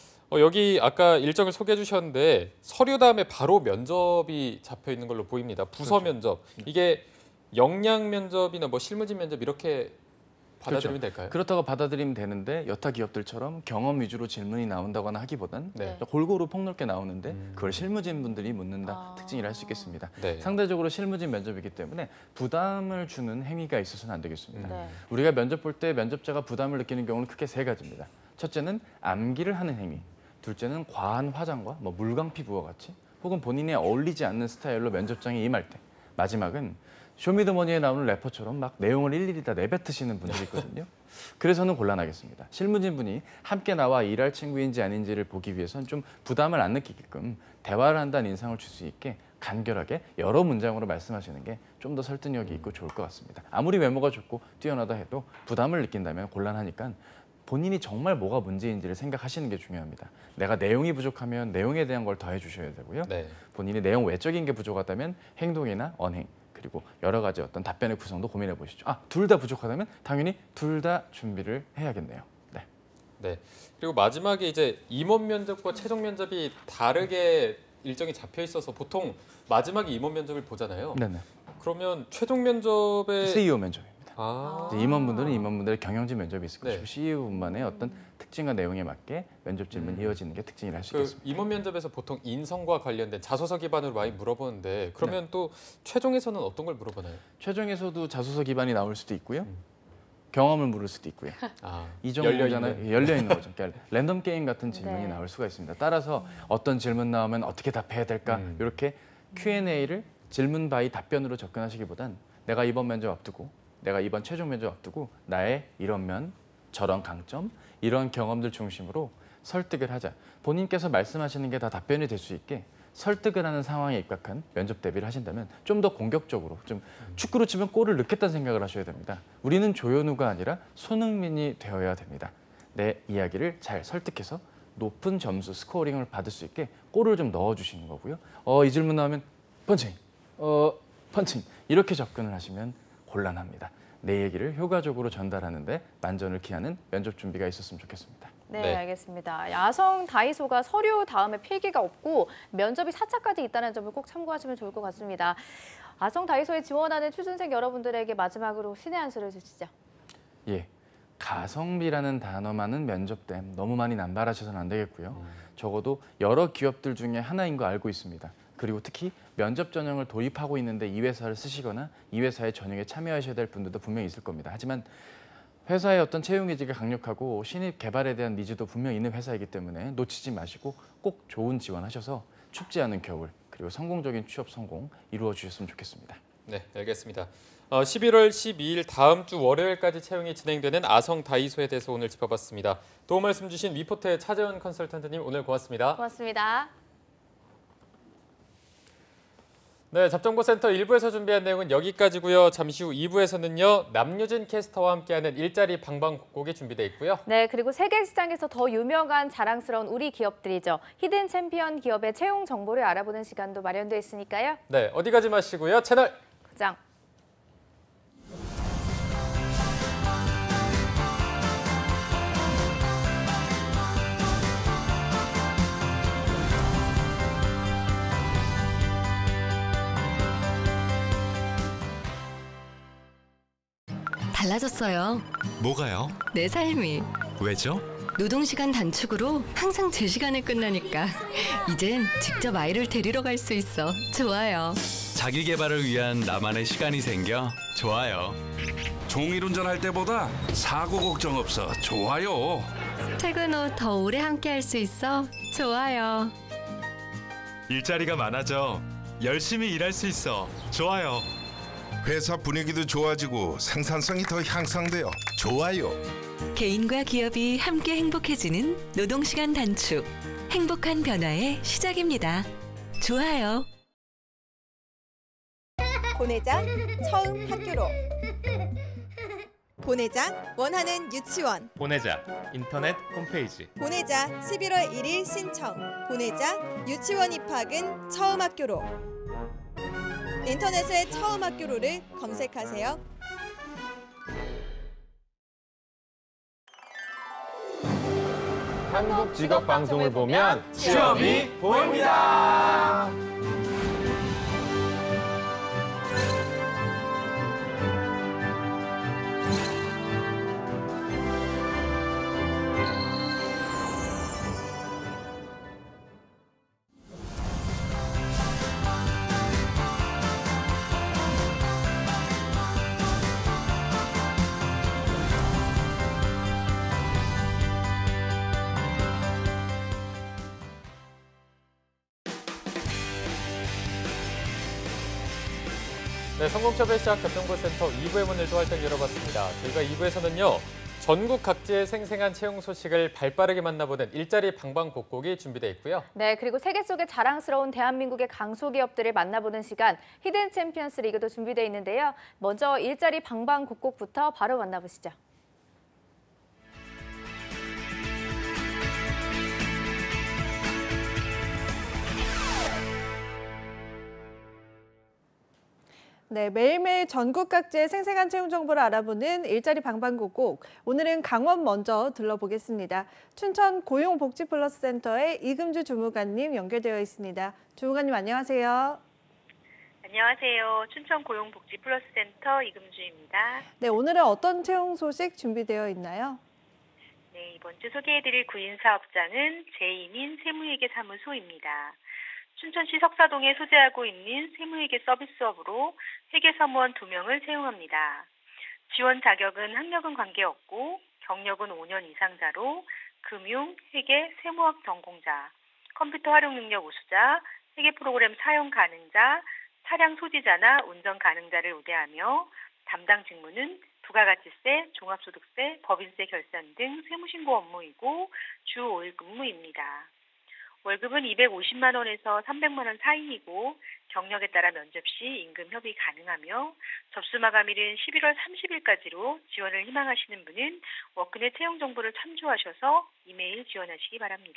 여기 아까 일정을 소개해 주셨는데 서류 다음에 바로 면접이 잡혀 있는 걸로 보입니다. 부서 그렇죠. 면접. 이게 역량 면접이나 뭐 실무진 면접 이렇게 받아들이면 될까요? 그렇다고 받아들이면 되는데 여타 기업들처럼 경험 위주로 질문이 나온다거나 하기보단 네. 골고루 폭넓게 나오는데 그걸 실무진 분들이 묻는다 특징이라 할 수 있겠습니다. 네. 상대적으로 실무진 면접이기 때문에 부담을 주는 행위가 있어서는 안 되겠습니다. 네. 우리가 면접 볼 때 면접자가 부담을 느끼는 경우는 크게 세 가지입니다. 첫째는 암기를 하는 행위, 둘째는 과한 화장과 물광 피부와 같이 혹은 본인에 어울리지 않는 스타일로 면접장에 임할 때, 마지막은 쇼미더머니에 나오는 래퍼처럼 막 내용을 일일이 다 내뱉으시는 분들이 있거든요. 그래서는 곤란하겠습니다. 실무진분이 함께 나와 일할 친구인지 아닌지를 보기 위해서는 좀 부담을 안 느끼게끔 대화를 한다는 인상을 줄 수 있게 간결하게 여러 문장으로 말씀하시는 게 좀 더 설득력이 있고 좋을 것 같습니다. 아무리 외모가 좋고 뛰어나다 해도 부담을 느낀다면 곤란하니까 본인이 정말 뭐가 문제인지를 생각하시는 게 중요합니다. 내가 내용이 부족하면 내용에 대한 걸 더해 주셔야 되고요. 네. 본인이 내용 외적인 게 부족하다면 행동이나 언행, 그리고 여러 가지 어떤 답변의 구성도 고민해 보시죠. 둘 다 부족하다면 당연히 둘 다 준비를 해야겠네요. 네. 네. 그리고 마지막에 이제 임원 면접과 최종 면접이 다르게 일정이 잡혀 있어서 보통 마지막에 임원 면접을 보잖아요. 네네. 그러면 최종 면접에 CEO 면접입니다. 이제 아. 임원분들은 임원분들의 경영진 면접이 있을 네. 것이고 CEO분만의 어떤 특징과 내용에 맞게 면접 질문이 이어지는 게 특징이라 할 수 그 있겠습니다. 임원 면접에서 보통 인성과 관련된 자소서 기반으로 많이 물어보는데 그러면 또 최종에서는 어떤 걸 물어보나요? 최종에서도 자소서 기반이 나올 수도 있고요. 경험을 물을 수도 있고요. 아, 이 정도잖아요. 열려 있는 거죠. 그러니까 랜덤 게임 같은 질문이 네. 나올 수가 있습니다. 따라서 어떤 질문 나오면 어떻게 답해야 될까 이렇게 Q&A를 질문 바이 답변으로 접근하시기보단 내가 이번 면접 앞두고 내가 이번 최종 면접 앞두고 나의 이런 면, 저런 강점, 이런 경험들 중심으로 설득을 하자. 본인께서 말씀하시는 게 다 답변이 될 수 있게 설득을 하는 상황에 입각한 면접 대비를 하신다면 좀 더 공격적으로, 좀 축구로 치면 골을 넣겠다는 생각을 하셔야 됩니다. 우리는 조현우가 아니라 손흥민이 되어야 됩니다. 내 이야기를 잘 설득해서 높은 점수, 스코어링을 받을 수 있게 골을 좀 넣어주시는 거고요. 이 질문 나오면 펀칭, 펀칭 이렇게 접근을 하시면 곤란합니다. 내 얘기를 효과적으로 전달하는데 만전을 기하는 면접 준비가 있었으면 좋겠습니다. 네, 네. 알겠습니다. 야성 다이소가 서류 다음에 필기가 없고 면접이 4차까지 있다는 점을 꼭 참고하시면 좋을 것 같습니다. 야성 다이소에 지원하는 취준생 여러분들에게 마지막으로 신의 한 수를 주시죠. 예, 가성비라는 단어만은 면접 때 너무 많이 남발하셔서는 안 되겠고요. 적어도 여러 기업들 중에 하나인 거 알고 있습니다. 그리고 특히 면접 전형을 도입하고 있는데 이 회사를 쓰시거나 이 회사의 전형에 참여하셔야 될 분들도 분명히 있을 겁니다. 하지만 회사의 어떤 채용 의지가 강력하고 신입 개발에 대한 니즈도 분명히 있는 회사이기 때문에 놓치지 마시고 꼭 좋은 지원하셔서 춥지 않은 겨울 그리고 성공적인 취업 성공 이루어 주셨으면 좋겠습니다. 네, 알겠습니다. 11월 12일 다음 주 월요일까지 채용이 진행되는 아성 다이소에 대해서 오늘 짚어봤습니다. 도움 말씀 주신 위포트의 차재원 컨설턴트님 오늘 고맙습니다. 고맙습니다. 네, 잡정보센터 1부에서 준비한 내용은 여기까지고요. 잠시 후 2부에서는요. 남유진 캐스터와 함께하는 일자리 방방곡곡이 준비되어 있고요. 네, 그리고 세계 시장에서 더 유명한 자랑스러운 우리 기업들이죠. 히든 챔피언 기업의 채용 정보를 알아보는 시간도 마련되어 있으니까요. 네, 어디 가지 마시고요. 채널 고정. 달라졌어요. 뭐가요? 내 삶이. 왜죠? 노동시간 단축으로 항상 제 시간에 끝나니까 이젠 직접 아이를 데리러 갈 수 있어. 좋아요. 자기 개발을 위한 나만의 시간이 생겨 좋아요. 종일 운전할 때보다 사고 걱정 없어 좋아요. 퇴근 후 더 오래 함께 할 수 있어. 좋아요. 일자리가 많아져 열심히 일할 수 있어 좋아요. 회사 분위기도 좋아지고 생산성이 더 향상되어 좋아요. 개인과 기업이 함께 행복해지는 노동시간 단축. 행복한 변화의 시작입니다. 좋아요. 보내자 처음 학교로. 보내자 원하는 유치원. 보내자 인터넷 홈페이지. 보내자 11월 1일 신청. 보내자 유치원 입학은 처음 학교로. 인터넷에 처음 학교로를 검색하세요. 한국 직업 방송을 보면 취업이 보입니다. 네, 성공취업의 시작 잡정보센터 2부의 문을 또 활짝 열어봤습니다. 저희가 2부에서는요. 전국 각지의 생생한 채용 소식을 발빠르게 만나보는 일자리 방방곡곡이 준비되어 있고요. 네, 그리고 세계 속의 자랑스러운 대한민국의 강소기업들을 만나보는 시간 히든 챔피언스 리그도 준비되어 있는데요. 먼저 일자리 방방곡곡부터 바로 만나보시죠. 네, 매일매일 전국 각지의 생생한 채용 정보를 알아보는 일자리 방방곡곡. 오늘은 강원 먼저 들러보겠습니다. 춘천 고용복지플러스센터의 이금주 주무관님 연결되어 있습니다. 주무관님 안녕하세요. 안녕하세요. 춘천 고용복지플러스센터 이금주입니다. 네, 오늘은 어떤 채용 소식 준비되어 있나요? 네, 이번 주 소개해드릴 구인사업장은 제2민 세무회계사무소입니다. 춘천시 석사동에 소재하고 있는 세무회계 서비스업으로 회계사무원 2명을 채용합니다. 지원 자격은 학력은 관계없고 경력은 5년 이상자로 금융, 회계, 세무학 전공자, 컴퓨터 활용 능력 우수자, 회계 프로그램 사용 가능자, 차량 소지자나 운전 가능자를 우대하며 담당 직무는 부가가치세, 종합소득세, 법인세 결산 등 세무신고 업무이고 주 5일 근무입니다. 월급은 250만 원에서 300만 원 사이이고 경력에 따라 면접 시 임금 협의 가능하며 접수 마감일은 11월 30일까지로 지원을 희망하시는 분은 워크넷 채용 정보를 참조하셔서 이메일 지원하시기 바랍니다.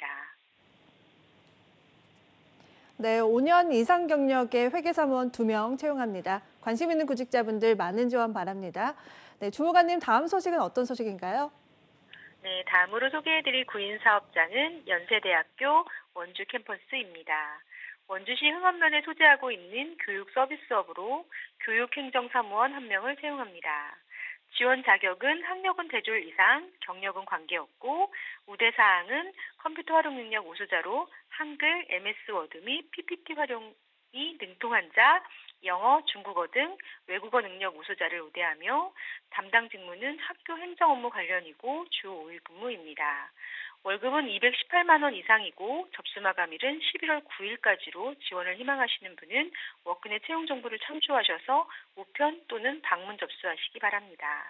네, 5년 이상 경력의 회계사무원 2명 채용합니다. 관심 있는 구직자분들 많은 지원 바랍니다. 네, 주무관님 다음 소식은 어떤 소식인가요? 네, 다음으로 소개해드릴 구인사업장은 연세대학교 원주 캠퍼스입니다. 원주시 흥원면에 소재하고 있는 교육 서비스업으로 교육행정사무원 1명을 채용합니다. 지원 자격은 학력은 대졸 이상, 경력은 관계없고 우대사항은 컴퓨터 활용 능력 우수자로 한글, MS 워드 및 PPT 활용이 능통한 자, 영어, 중국어 등 외국어 능력 우수자를 우대하며 담당 직무는 학교 행정 업무 관련이고 주 5일 근무입니다. 월급은 218만 원 이상이고 접수 마감일은 11월 9일까지로 지원을 희망하시는 분은 워크넷 채용 정보를 참조하셔서 우편 또는 방문 접수하시기 바랍니다.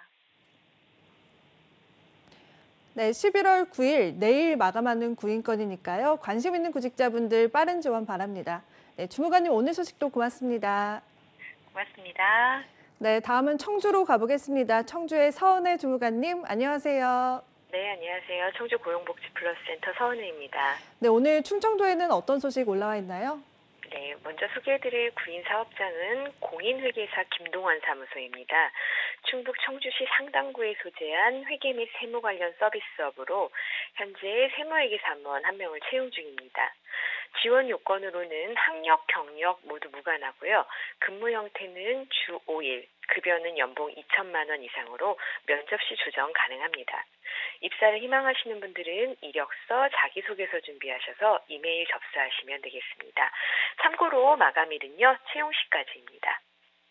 네, 11월 9일 내일 마감하는 구인건이니까요. 관심 있는 구직자분들 빠른 지원 바랍니다. 네, 주무관님 오늘 소식도 고맙습니다. 고맙습니다. 네, 다음은 청주로 가보겠습니다. 청주의 서은혜 주무관님 안녕하세요. 네, 안녕하세요. 청주 고용복지플러스센터 서은혜입니다. 네, 오늘 충청도에는 어떤 소식 올라와 있나요? 네, 먼저 소개해드릴 구인사업장은 공인회계사 김동환 사무소입니다. 충북 청주시 상당구에 소재한 회계 및 세무 관련 서비스업으로 현재 세무회계사무원 1명을 채용 중입니다. 지원 요건으로는 학력, 경력 모두 무관하고요. 근무 형태는 주 5일, 급여는 연봉 2천만 원 이상으로 면접 시 조정 가능합니다. 입사를 희망하시는 분들은 이력서, 자기소개서 준비하셔서 이메일 접수하시면 되겠습니다. 참고로 마감일은요, 채용 시까지입니다.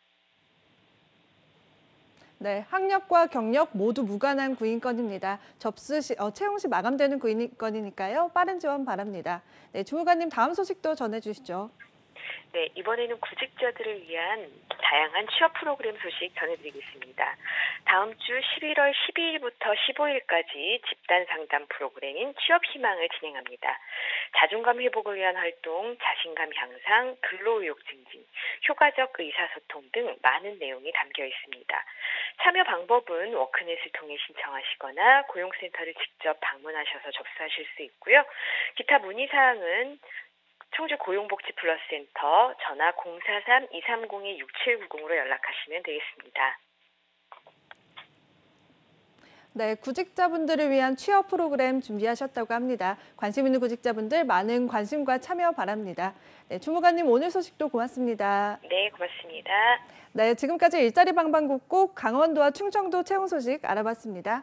네, 학력과 경력 모두 무관한 구인건입니다. 채용 시 마감되는 구인건이니까요. 빠른 지원 바랍니다. 네, 주무관님 다음 소식도 전해주시죠. 네, 이번에는 구직자들을 위한 다양한 취업 프로그램 소식 전해드리겠습니다. 다음 주 11월 12일부터 15일까지 집단 상담 프로그램인 취업 희망을 진행합니다. 자존감 회복을 위한 활동, 자신감 향상, 근로의욕 증진, 효과적 의사소통 등 많은 내용이 담겨 있습니다. 참여 방법은 워크넷을 통해 신청하시거나 고용센터를 직접 방문하셔서 접수하실 수 있고요. 기타 문의사항은 청주 고용복지플러스센터 전화 043-230-6790으로 연락하시면 되겠습니다. 네, 구직자분들을 위한 취업 프로그램 준비하셨다고 합니다. 관심 있는 구직자분들 많은 관심과 참여 바랍니다. 네, 주무관님 오늘 소식도 고맙습니다. 네, 고맙습니다. 네, 지금까지 일자리 방방곡곡 강원도와 충청도 채용 소식 알아봤습니다.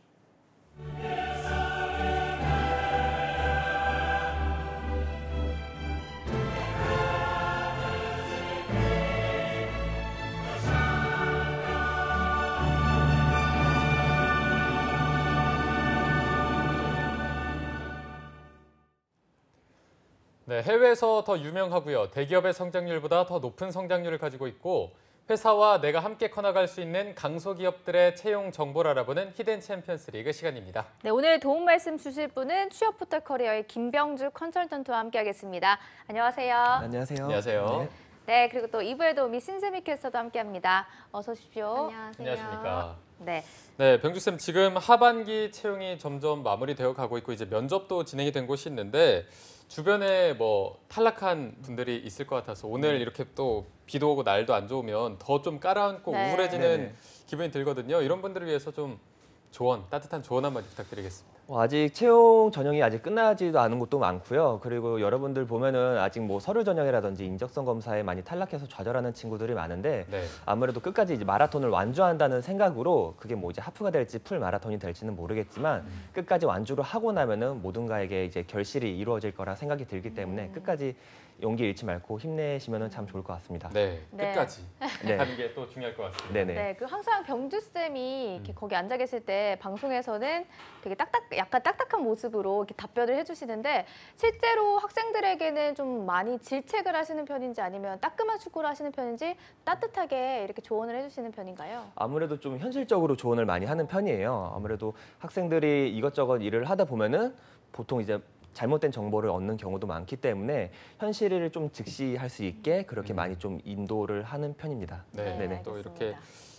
네, 해외에서 더 유명하고요. 대기업의 성장률보다 더 높은 성장률을 가지고 있고 회사와 내가 함께 커나갈 수 있는 강소기업들의 채용 정보를 알아보는 히든 챔피언스 리그 시간입니다. 네, 오늘 도움 말씀 주실 분은 취업포털 커리어의 김병주 컨설턴트와 함께하겠습니다. 안녕하세요. 안녕하세요. 안녕하세요. 네, 그리고 또 2부에도 미신세미 캐스터도 함께합니다. 어서 오십시오. 안녕하세요. 안녕하십니까. 네. 네, 병주쌤 지금 하반기 채용이 점점 마무리되어 가고 있고 이제 면접도 진행이 된 곳이 있는데 주변에 뭐 탈락한 분들이 있을 것 같아서 오늘 이렇게 또 비도 오고 날도 안 좋으면 더 좀 깔아앉고 네. 우울해지는 네네. 기분이 들거든요. 이런 분들을 위해서 좀 조언, 따뜻한 조언 한마디 부탁드리겠습니다. 아직 채용 전형이 아직 끝나지도 않은 곳도 많고요. 그리고 여러분들 보면은 아직 뭐 서류 전형이라든지 인적성 검사에 많이 탈락해서 좌절하는 친구들이 많은데 네. 아무래도 끝까지 이제 마라톤을 완주한다는 생각으로 그게 뭐 이제 하프가 될지 풀 마라톤이 될지는 모르겠지만 끝까지 완주를 하고 나면은 모든가에게 이제 결실이 이루어질 거라 생각이 들기 때문에 끝까지 용기 잃지 말고 힘내시면은 참 좋을 것 같습니다. 네, 네. 끝까지 네. 하는 게 또 중요할 것 같습니다. 네네. 네, 그 항상 병주 쌤이 이렇게 거기 앉아 계실 때 방송에서는 되게 약간 딱딱한 모습으로 이렇게 답변을 해주시는데 실제로 학생들에게는 좀 많이 질책을 하시는 편인지 아니면 따끔한 축구를 하시는 편인지 따뜻하게 이렇게 조언을 해주시는 편인가요? 아무래도 좀 현실적으로 조언을 많이 하는 편이에요. 아무래도 학생들이 이것저것 일을 하다 보면은 보통 이제 잘못된 정보를 얻는 경우도 많기 때문에 현실을 좀 직시할 수 있게 그렇게 많이 좀 인도를 하는 편입니다. 네, 네네. 또 이렇게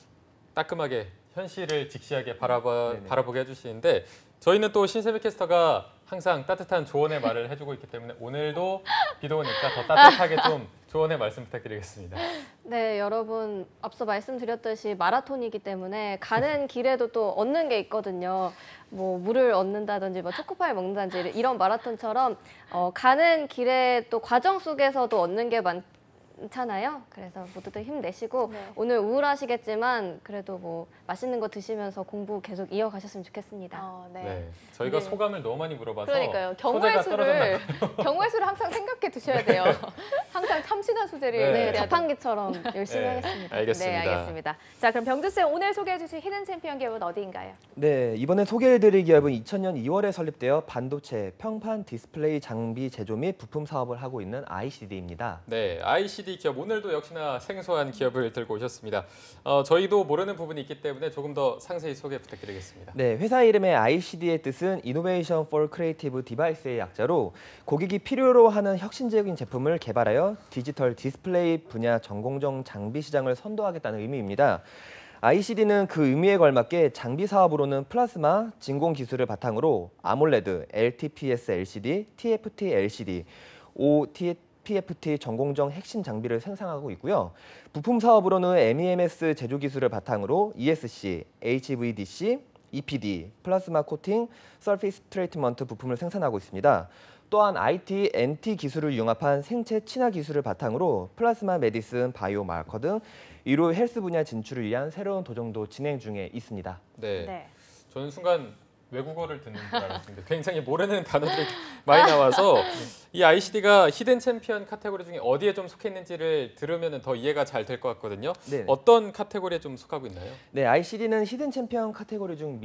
따끔하게 현실을 직시하게 바라보게 해주시는데 저희는 또 신세미 캐스터가 항상 따뜻한 조언의 말을 해주고 있기 때문에 오늘도 비도 오니까 더 따뜻하게 좀 조언의 말씀 부탁드리겠습니다. 네, 여러분 앞서 말씀드렸듯이 마라톤이기 때문에 가는 길에도 또 얻는 게 있거든요. 뭐 물을 얻는다든지 뭐 초코파이 먹는다든지 이런 마라톤처럼 가는 길에 또 과정 속에서도 얻는 게 많잖아요. 그래서 모두들 힘내시고 오늘 우울하시겠지만 그래도 뭐 맛있는 거 드시면서 공부 계속 이어가셨으면 좋겠습니다. 네. 저희가 소감을 너무 많이 물어봐서 그러니까요. 소재가 떨어졌나 경우의 수를 항상 생각해 두셔야 돼요. 항상 참신한 소재를 네, 해야 자판기처럼 열심히 네, 하겠습니다. 알겠습니다. 네, 알겠습니다. 자, 그럼 병주쌤 오늘 소개해 주실 히든 챔피언 기업은 어디인가요? 네, 이번에 소개해드릴 기업은 2000년 2월에 설립되어 반도체, 평판 디스플레이 장비 제조 및 부품 사업을 하고 있는 ICD입니다. 네, ICD 기업 오늘도 역시나 생소한 기업을 들고 오셨습니다. 저희도 모르는 부분이 있기 때문에 조금 더 상세히 소개 부탁드리겠습니다. 네, 회사 이름의 ICD의 뜻은 Innovation for Creative Device의 약자로 고객이 필요로 하는 혁신적인 제품을 개발하여 디지털 디스플레이 분야 전공정 장비 시장을 선도하겠다는 의미입니다. ICD는 그 의미에 걸맞게 장비 사업으로는 플라스마, 진공 기술을 바탕으로 아몰레드, LTPS LCD, TFT LCD, OTPFT 전공정 핵심 장비를 생산하고 있고요. 부품 사업으로는 MEMS 제조 기술을 바탕으로 ESC, HVDC, EPD, 플라스마 코팅, 서피스 트리트먼트 부품을 생산하고 있습니다. 또한 IT, NT 기술을 융합한 생체 친화 기술을 바탕으로 플라스마 메디슨, 바이오 마커 등 의료 헬스 분야 진출을 위한 새로운 도전도 진행 중에 있습니다. 네. 저는 순간 외국어를 듣는 줄 알았습니다. 굉장히 모르는 단어들이 많이 나와서 이 ICD가 히든 챔피언 카테고리 중에 어디에 좀 속해 있는지를 들으면 더 이해가 잘 될 것 같거든요. 네. 어떤 카테고리에 좀 속하고 있나요? 네, ICD는 히든 챔피언 카테고리 중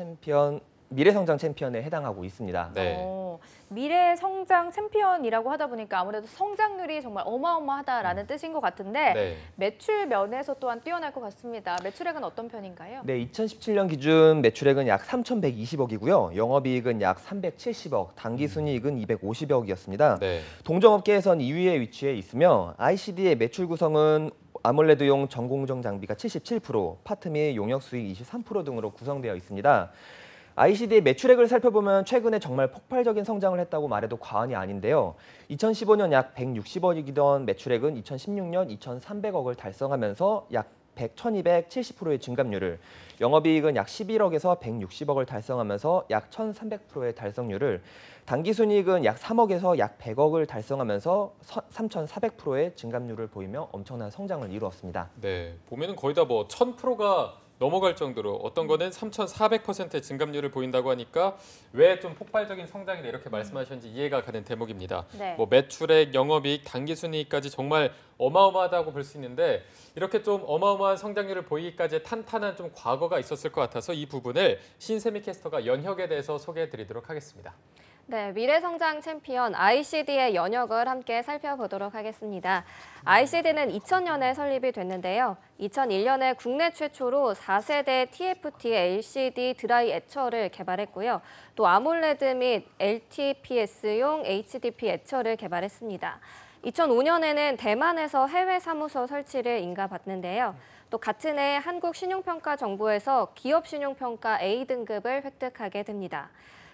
미래성장 챔피언에 해당하고 있습니다. 네. 미래 성장 챔피언이라고 하다 보니까 아무래도 성장률이 정말 어마어마하다라는 뜻인 것 같은데 네. 매출 면에서 또한 뛰어날 것 같습니다. 매출액은 어떤 편인가요? 네, 2017년 기준 매출액은 약 3,120억이고요. 영업이익은 약 370억, 당기순이익은 250억이었습니다. 네. 동종업계에선 2위에 위치해 있으며 ICD의 매출 구성은 아몰레드용 전공정 장비가 77%, 파트 및 용역 수익 23% 등으로 구성되어 있습니다. ICD의 매출액을 살펴보면 최근에 정말 폭발적인 성장을 했다고 말해도 과언이 아닌데요. 2015년 약 160억이던 매출액은 2016년 2,300억을 달성하면서 약 1,270%의 증감률을, 영업이익은 약 11억에서 160억을 달성하면서 약 1,300%의 달성률을, 당기순이익은 약 3억에서 약 100억을 달성하면서 3,400%의 증감률을 보이며 엄청난 성장을 이루었습니다. 네, 보면은 거의 다 뭐 1,000%가 넘어갈 정도로 어떤 거는 3,400%의 증감률을 보인다고 하니까 왜 좀 폭발적인 성장이다 이렇게 말씀하셨는지 이해가 가는 대목입니다. 네. 뭐 매출액, 영업이익, 당기순이익까지 정말 어마어마하다고 볼 수 있는데 이렇게 좀 어마어마한 성장률을 보이기까지 탄탄한 좀 과거가 있었을 것 같아서 이 부분을 신세미 캐스터가 연혁에 대해서 소개해드리도록 하겠습니다. 네, 미래성장 챔피언 ICD의 연혁을 함께 살펴보도록 하겠습니다. ICD는 2000년에 설립이 됐는데요. 2001년에 국내 최초로 4세대 TFT LCD 드라이 에처를 개발했고요. 또 아몰레드 및 LTPS용 HDP 에처를 개발했습니다. 2005년에는 대만에서 해외 사무소 설치를 인가받는데요. 또 같은 해 한국신용평가정보에서 기업신용평가 A등급을 획득하게 됩니다.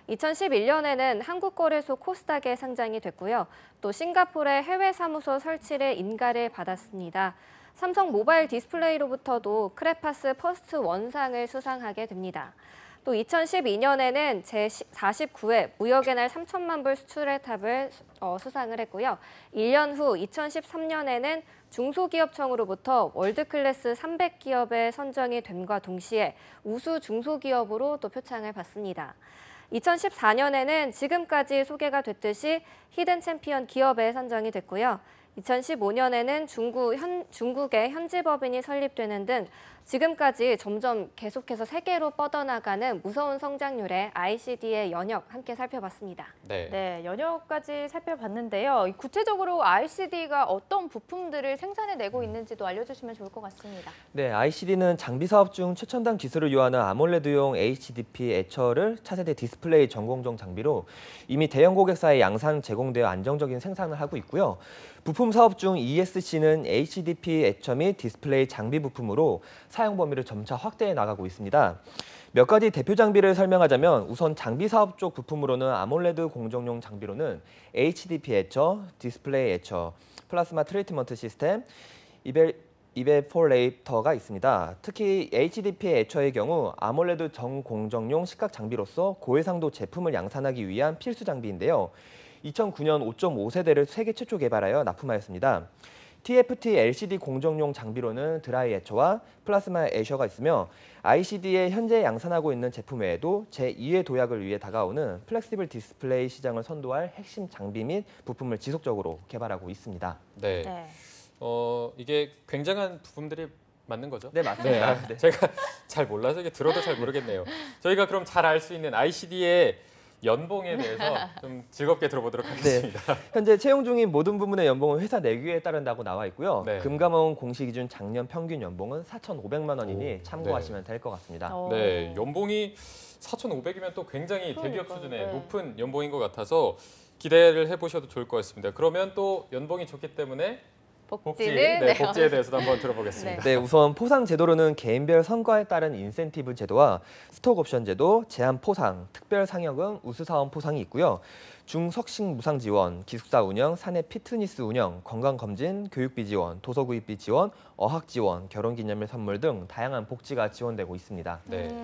2011년에는 한국거래소 코스닥에 상장이 됐고요. 또 싱가포르의 해외 사무소 설치를 인가를 받았습니다. 삼성 모바일 디스플레이로부터도 크레파스 퍼스트 원상을 수상하게 됩니다. 또 2012년에는 제49회 무역의 날 3천만 불 수출의 탑을 수상을 했고요. 1년 후 2013년에는 중소기업청으로부터 월드클래스 300기업에 선정이 됨과 동시에 우수 중소기업으로 또 표창을 받습니다. 2014년에는 지금까지 소개가 됐듯이 히든 챔피언 기업에 선정이 됐고요. 2015년에는 중국의 현지법인이 설립되는 등 지금까지 점점 계속해서 세계로 뻗어나가는 무서운 성장률의 ICD의 연역 함께 살펴봤습니다. 네, 연역까지 살펴봤는데요. 구체적으로 ICD가 어떤 부품들을 생산해내고 있는지도 알려주시면 좋을 것 같습니다. 네, ICD는 장비 사업 중 최첨단 기술을 요하는 아몰레드용 HDP 에처를 차세대 디스플레이 전공정 장비로 이미 대형 고객사에 양산 제공되어 안정적인 생산을 하고 있고요. 부품 사업 중 ESC는 HDP 에처 및 디스플레이 장비 부품으로 사용 범위를 점차 확대해 나가고 있습니다. 몇 가지 대표 장비를 설명하자면 우선 장비 사업 쪽 부품으로는 아몰레드 공정용 장비로는 HDP 에처, 디스플레이 에처, 플라스마 트리트먼트 시스템, 이베포레이터가 있습니다. 특히 HDP 에처의 경우 아몰레드 전공정용 시각 장비로서 고해상도 제품을 양산하기 위한 필수 장비인데요. 2009년 5.5세대를 세계 최초 개발하여 납품하였습니다. TFT LCD 공정용 장비로는 드라이 에처와 플라스마 에셔가 있으며 ICD에 현재 양산하고 있는 제품 외에도 제2의 도약을 위해 다가오는 플렉시블 디스플레이 시장을 선도할 핵심 장비 및 부품을 지속적으로 개발하고 있습니다. 네. 이게 굉장한 부품들이 맞는 거죠? 네, 맞습니다. 네, 제가 잘 몰라서 이게 들어도 잘 모르겠네요. 저희가 그럼 잘 알 수 있는 ICD의 연봉에 대해서 좀 즐겁게 들어보도록 하겠습니다. 네. 현재 채용 중인 모든 부문의 연봉은 회사 내규에 따른다고 나와 있고요. 금감원 공시 기준 작년 평균 연봉은 4,500만 원이니 참고하시면 될 것 같습니다. 네, 연봉이 4,500이면 또 굉장히 대기업 수준의 높은 연봉인 것 같아서 기대를 해보셔도 좋을 것 같습니다. 그러면 또 연봉이 좋기 때문에 복지에 대해서도 한번 들어보겠습니다. 네, 우선 포상 제도로는 개인별 성과에 따른 인센티브 제도와 스톡 옵션 제도, 제한 포상, 특별 상여금, 우수 사원 포상이 있고요. 중석식 무상 지원, 기숙사 운영, 사내 피트니스 운영, 건강검진, 교육비 지원, 도서구입비 지원, 어학 지원, 결혼기념일 선물 등 다양한 복지가 지원되고 있습니다.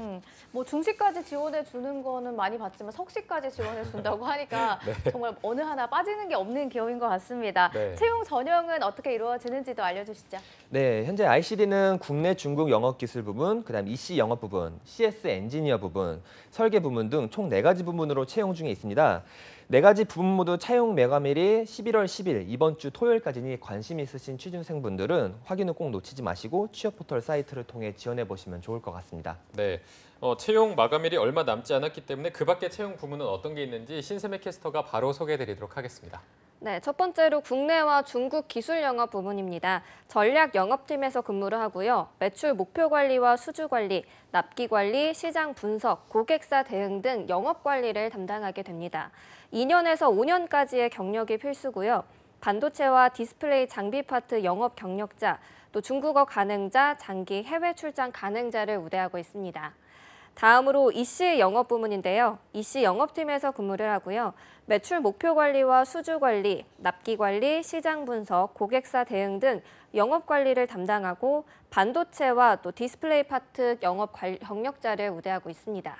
뭐 중식까지 지원해 주는 거는 많이 봤지만 석식까지 지원해 준다고 하니까 정말 어느 하나 빠지는 게 없는 기업인 것 같습니다. 채용 전형은 어떻게 이루어지는지도 알려주시죠. 네, 현재 ICD는 국내 중국 영업 기술 부분, 그다음 EC 영업 부분, CS 엔지니어 부분, 설계 부문 등 총 4가지 부문으로 채용 중에 있습니다. 4가지 부문 모두 채용 매감일이 11월 10일 이번 주 토요일까지니 관심 있으신 취준생분들은 확인을 꼭 놓치지 마시고 취업 포털 사이트를 통해 지원해 보시면 좋을 것 같습니다. 네, 채용 마감일이 얼마 남지 않았기 때문에 그 밖에 채용 부문은 어떤 게 있는지 신세미 캐스터가 바로 소개해드리도록 하겠습니다. 네, 첫 번째로 국내와 중국 기술 영업 부문입니다. 전략 영업팀에서 근무를 하고요. 매출 목표 관리와 수주 관리, 납기 관리, 시장 분석, 고객사 대응 등 영업 관리를 담당하게 됩니다. 2년에서 5년까지의 경력이 필수고요. 반도체와 디스플레이 장비 파트 영업 경력자, 또 중국어 가능자, 장기 해외 출장 가능자를 우대하고 있습니다. 다음으로 EC 영업 부문인데요. EC 영업팀에서 근무를 하고요. 매출 목표 관리와 수주 관리, 납기 관리, 시장 분석, 고객사 대응 등 영업 관리를 담당하고 반도체와 또 디스플레이 파트 영업 경력자를 우대하고 있습니다.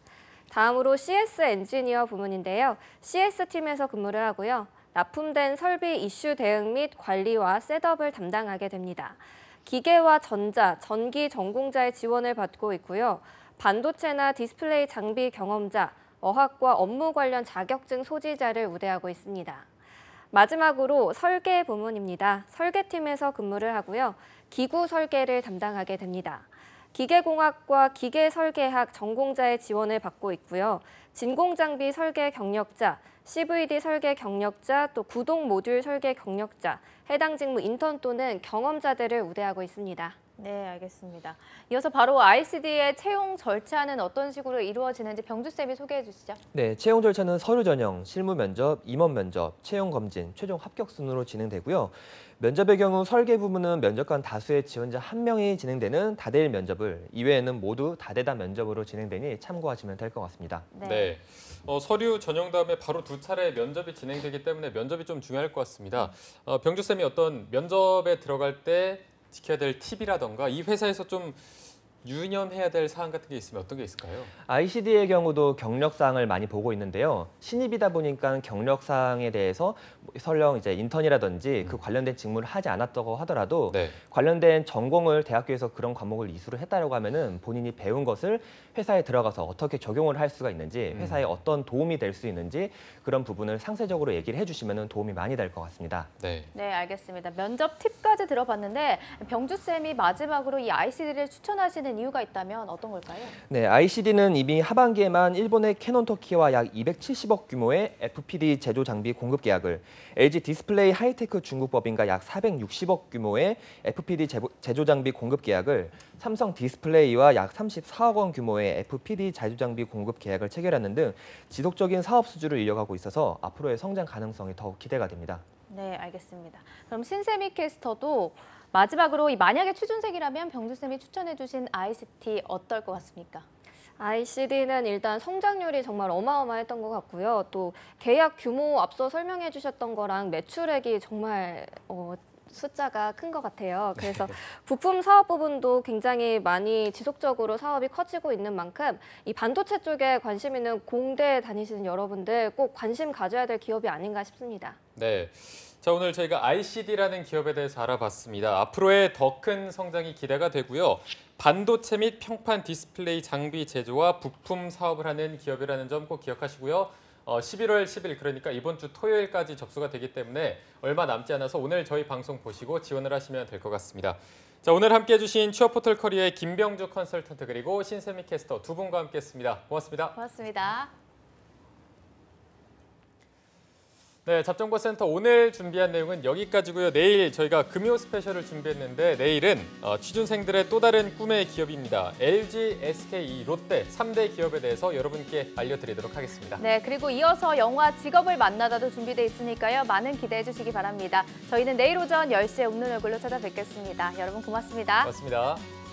다음으로 CS 엔지니어 부문인데요. CS팀에서 근무를 하고요. 납품된 설비 이슈 대응 및 관리와 셋업을 담당하게 됩니다. 기계와 전자, 전기 전공자의 지원을 받고 있고요. 반도체나 디스플레이 장비 경험자, 어학과 업무 관련 자격증 소지자를 우대하고 있습니다. 마지막으로 설계 부문입니다. 설계팀에서 근무를 하고요. 기구 설계를 담당하게 됩니다. 기계공학과 기계설계학 전공자의 지원을 받고 있고요. 진공장비 설계 경력자, CVD 설계 경력자, 또 구동 모듈 설계 경력자, 해당 직무 인턴 또는 경험자들을 우대하고 있습니다. 네, 알겠습니다. 이어서 바로 ICD의 채용 절차는 어떤 식으로 이루어지는지 병주쌤이 소개해 주시죠. 네, 채용 절차는 서류 전형, 실무 면접, 임원 면접, 채용 검진, 최종 합격 순으로 진행되고요. 면접의 경우 설계 부분은 면접관 다수의 지원자 1명이 진행되는 다대일 면접을, 이외에는 모두 다대다 면접으로 진행되니 참고하시면 될 것 같습니다. 네. 서류 전형 다음에 바로 2차례 면접이 진행되기 때문에 면접이 좀 중요할 것 같습니다. 병주쌤이 어떤 면접에 들어갈 때 지켜야 될 팁이라던가 이 회사에서 좀 유념해야 될 사항 같은 게 있으면 어떤 게 있을까요? ICD의 경우도 경력사항을 많이 보고 있는데요. 신입이다 보니까 경력사항에 대해서 설령 이제 인턴이라든지 그 관련된 직무를 하지 않았다고 하더라도 관련된 전공을 대학교에서 그런 과목을 이수를 했다고 하면은 본인이 배운 것을 회사에 들어가서 어떻게 적용을 할 수가 있는지, 회사에 어떤 도움이 될 수 있는지 그런 부분을 상세적으로 얘기를 해주시면 도움이 많이 될 것 같습니다. 네, 알겠습니다. 면접 팁까지 들어봤는데 병주쌤이 마지막으로 이 ICD를 추천하시는 이유가 있다면 어떤 걸까요? 네, ICD는 이미 하반기에만 일본의 캐논 터키와 약 270억 규모의 FPD 제조 장비 공급 계약을, LG 디스플레이 하이테크 중국 법인과 약 460억 규모의 FPD 제조 장비 공급 계약을, 삼성 디스플레이와 약 34억 원 규모의 FPD 제조 장비 공급 계약을 체결하는 등 지속적인 사업 수주를 이어가고 있어서 앞으로의 성장 가능성이 더욱 기대가 됩니다. 네, 알겠습니다. 그럼 신세미 캐스터도 마지막으로 만약에 취준생이라면 병주쌤이 추천해주신 ICT 어떨 것 같습니까? ICD는 일단 성장률이 정말 어마어마했던 것 같고요. 또 계약 규모 앞서 설명해 주셨던 거랑 매출액이 정말 숫자가 큰 것 같아요. 그래서 부품 사업 부분도 굉장히 많이 지속적으로 사업이 커지고 있는 만큼 이 반도체 쪽에 관심 있는 공대 다니시는 여러분들 꼭 관심 가져야 될 기업이 아닌가 싶습니다. 네. 자, 오늘 저희가 ICD라는 기업에 대해서 알아봤습니다. 앞으로의 더 큰 성장이 기대가 되고요. 반도체 및 평판 디스플레이 장비 제조와 부품 사업을 하는 기업이라는 점 꼭 기억하시고요. 11월 10일 그러니까 이번 주 토요일까지 접수가 되기 때문에 얼마 남지 않아서 오늘 저희 방송 보시고 지원을 하시면 될 것 같습니다. 자, 오늘 함께해 주신 취업포털 커리어의 김병주 컨설턴트 그리고 신세미 캐스터 두 분과 함께했습니다. 고맙습니다. 고맙습니다. 네, 잡정보센터 오늘 준비한 내용은 여기까지고요. 내일 저희가 금요 스페셜을 준비했는데 내일은 취준생들의 또 다른 꿈의 기업입니다. LG, SK, 롯데 3대 기업에 대해서 여러분께 알려드리도록 하겠습니다. 네, 그리고 이어서 영화 직업을 만나다도 준비되어 있으니까요. 많은 기대해 주시기 바랍니다. 저희는 내일 오전 10시에 웃는 얼굴로 찾아뵙겠습니다. 여러분 고맙습니다. 고맙습니다.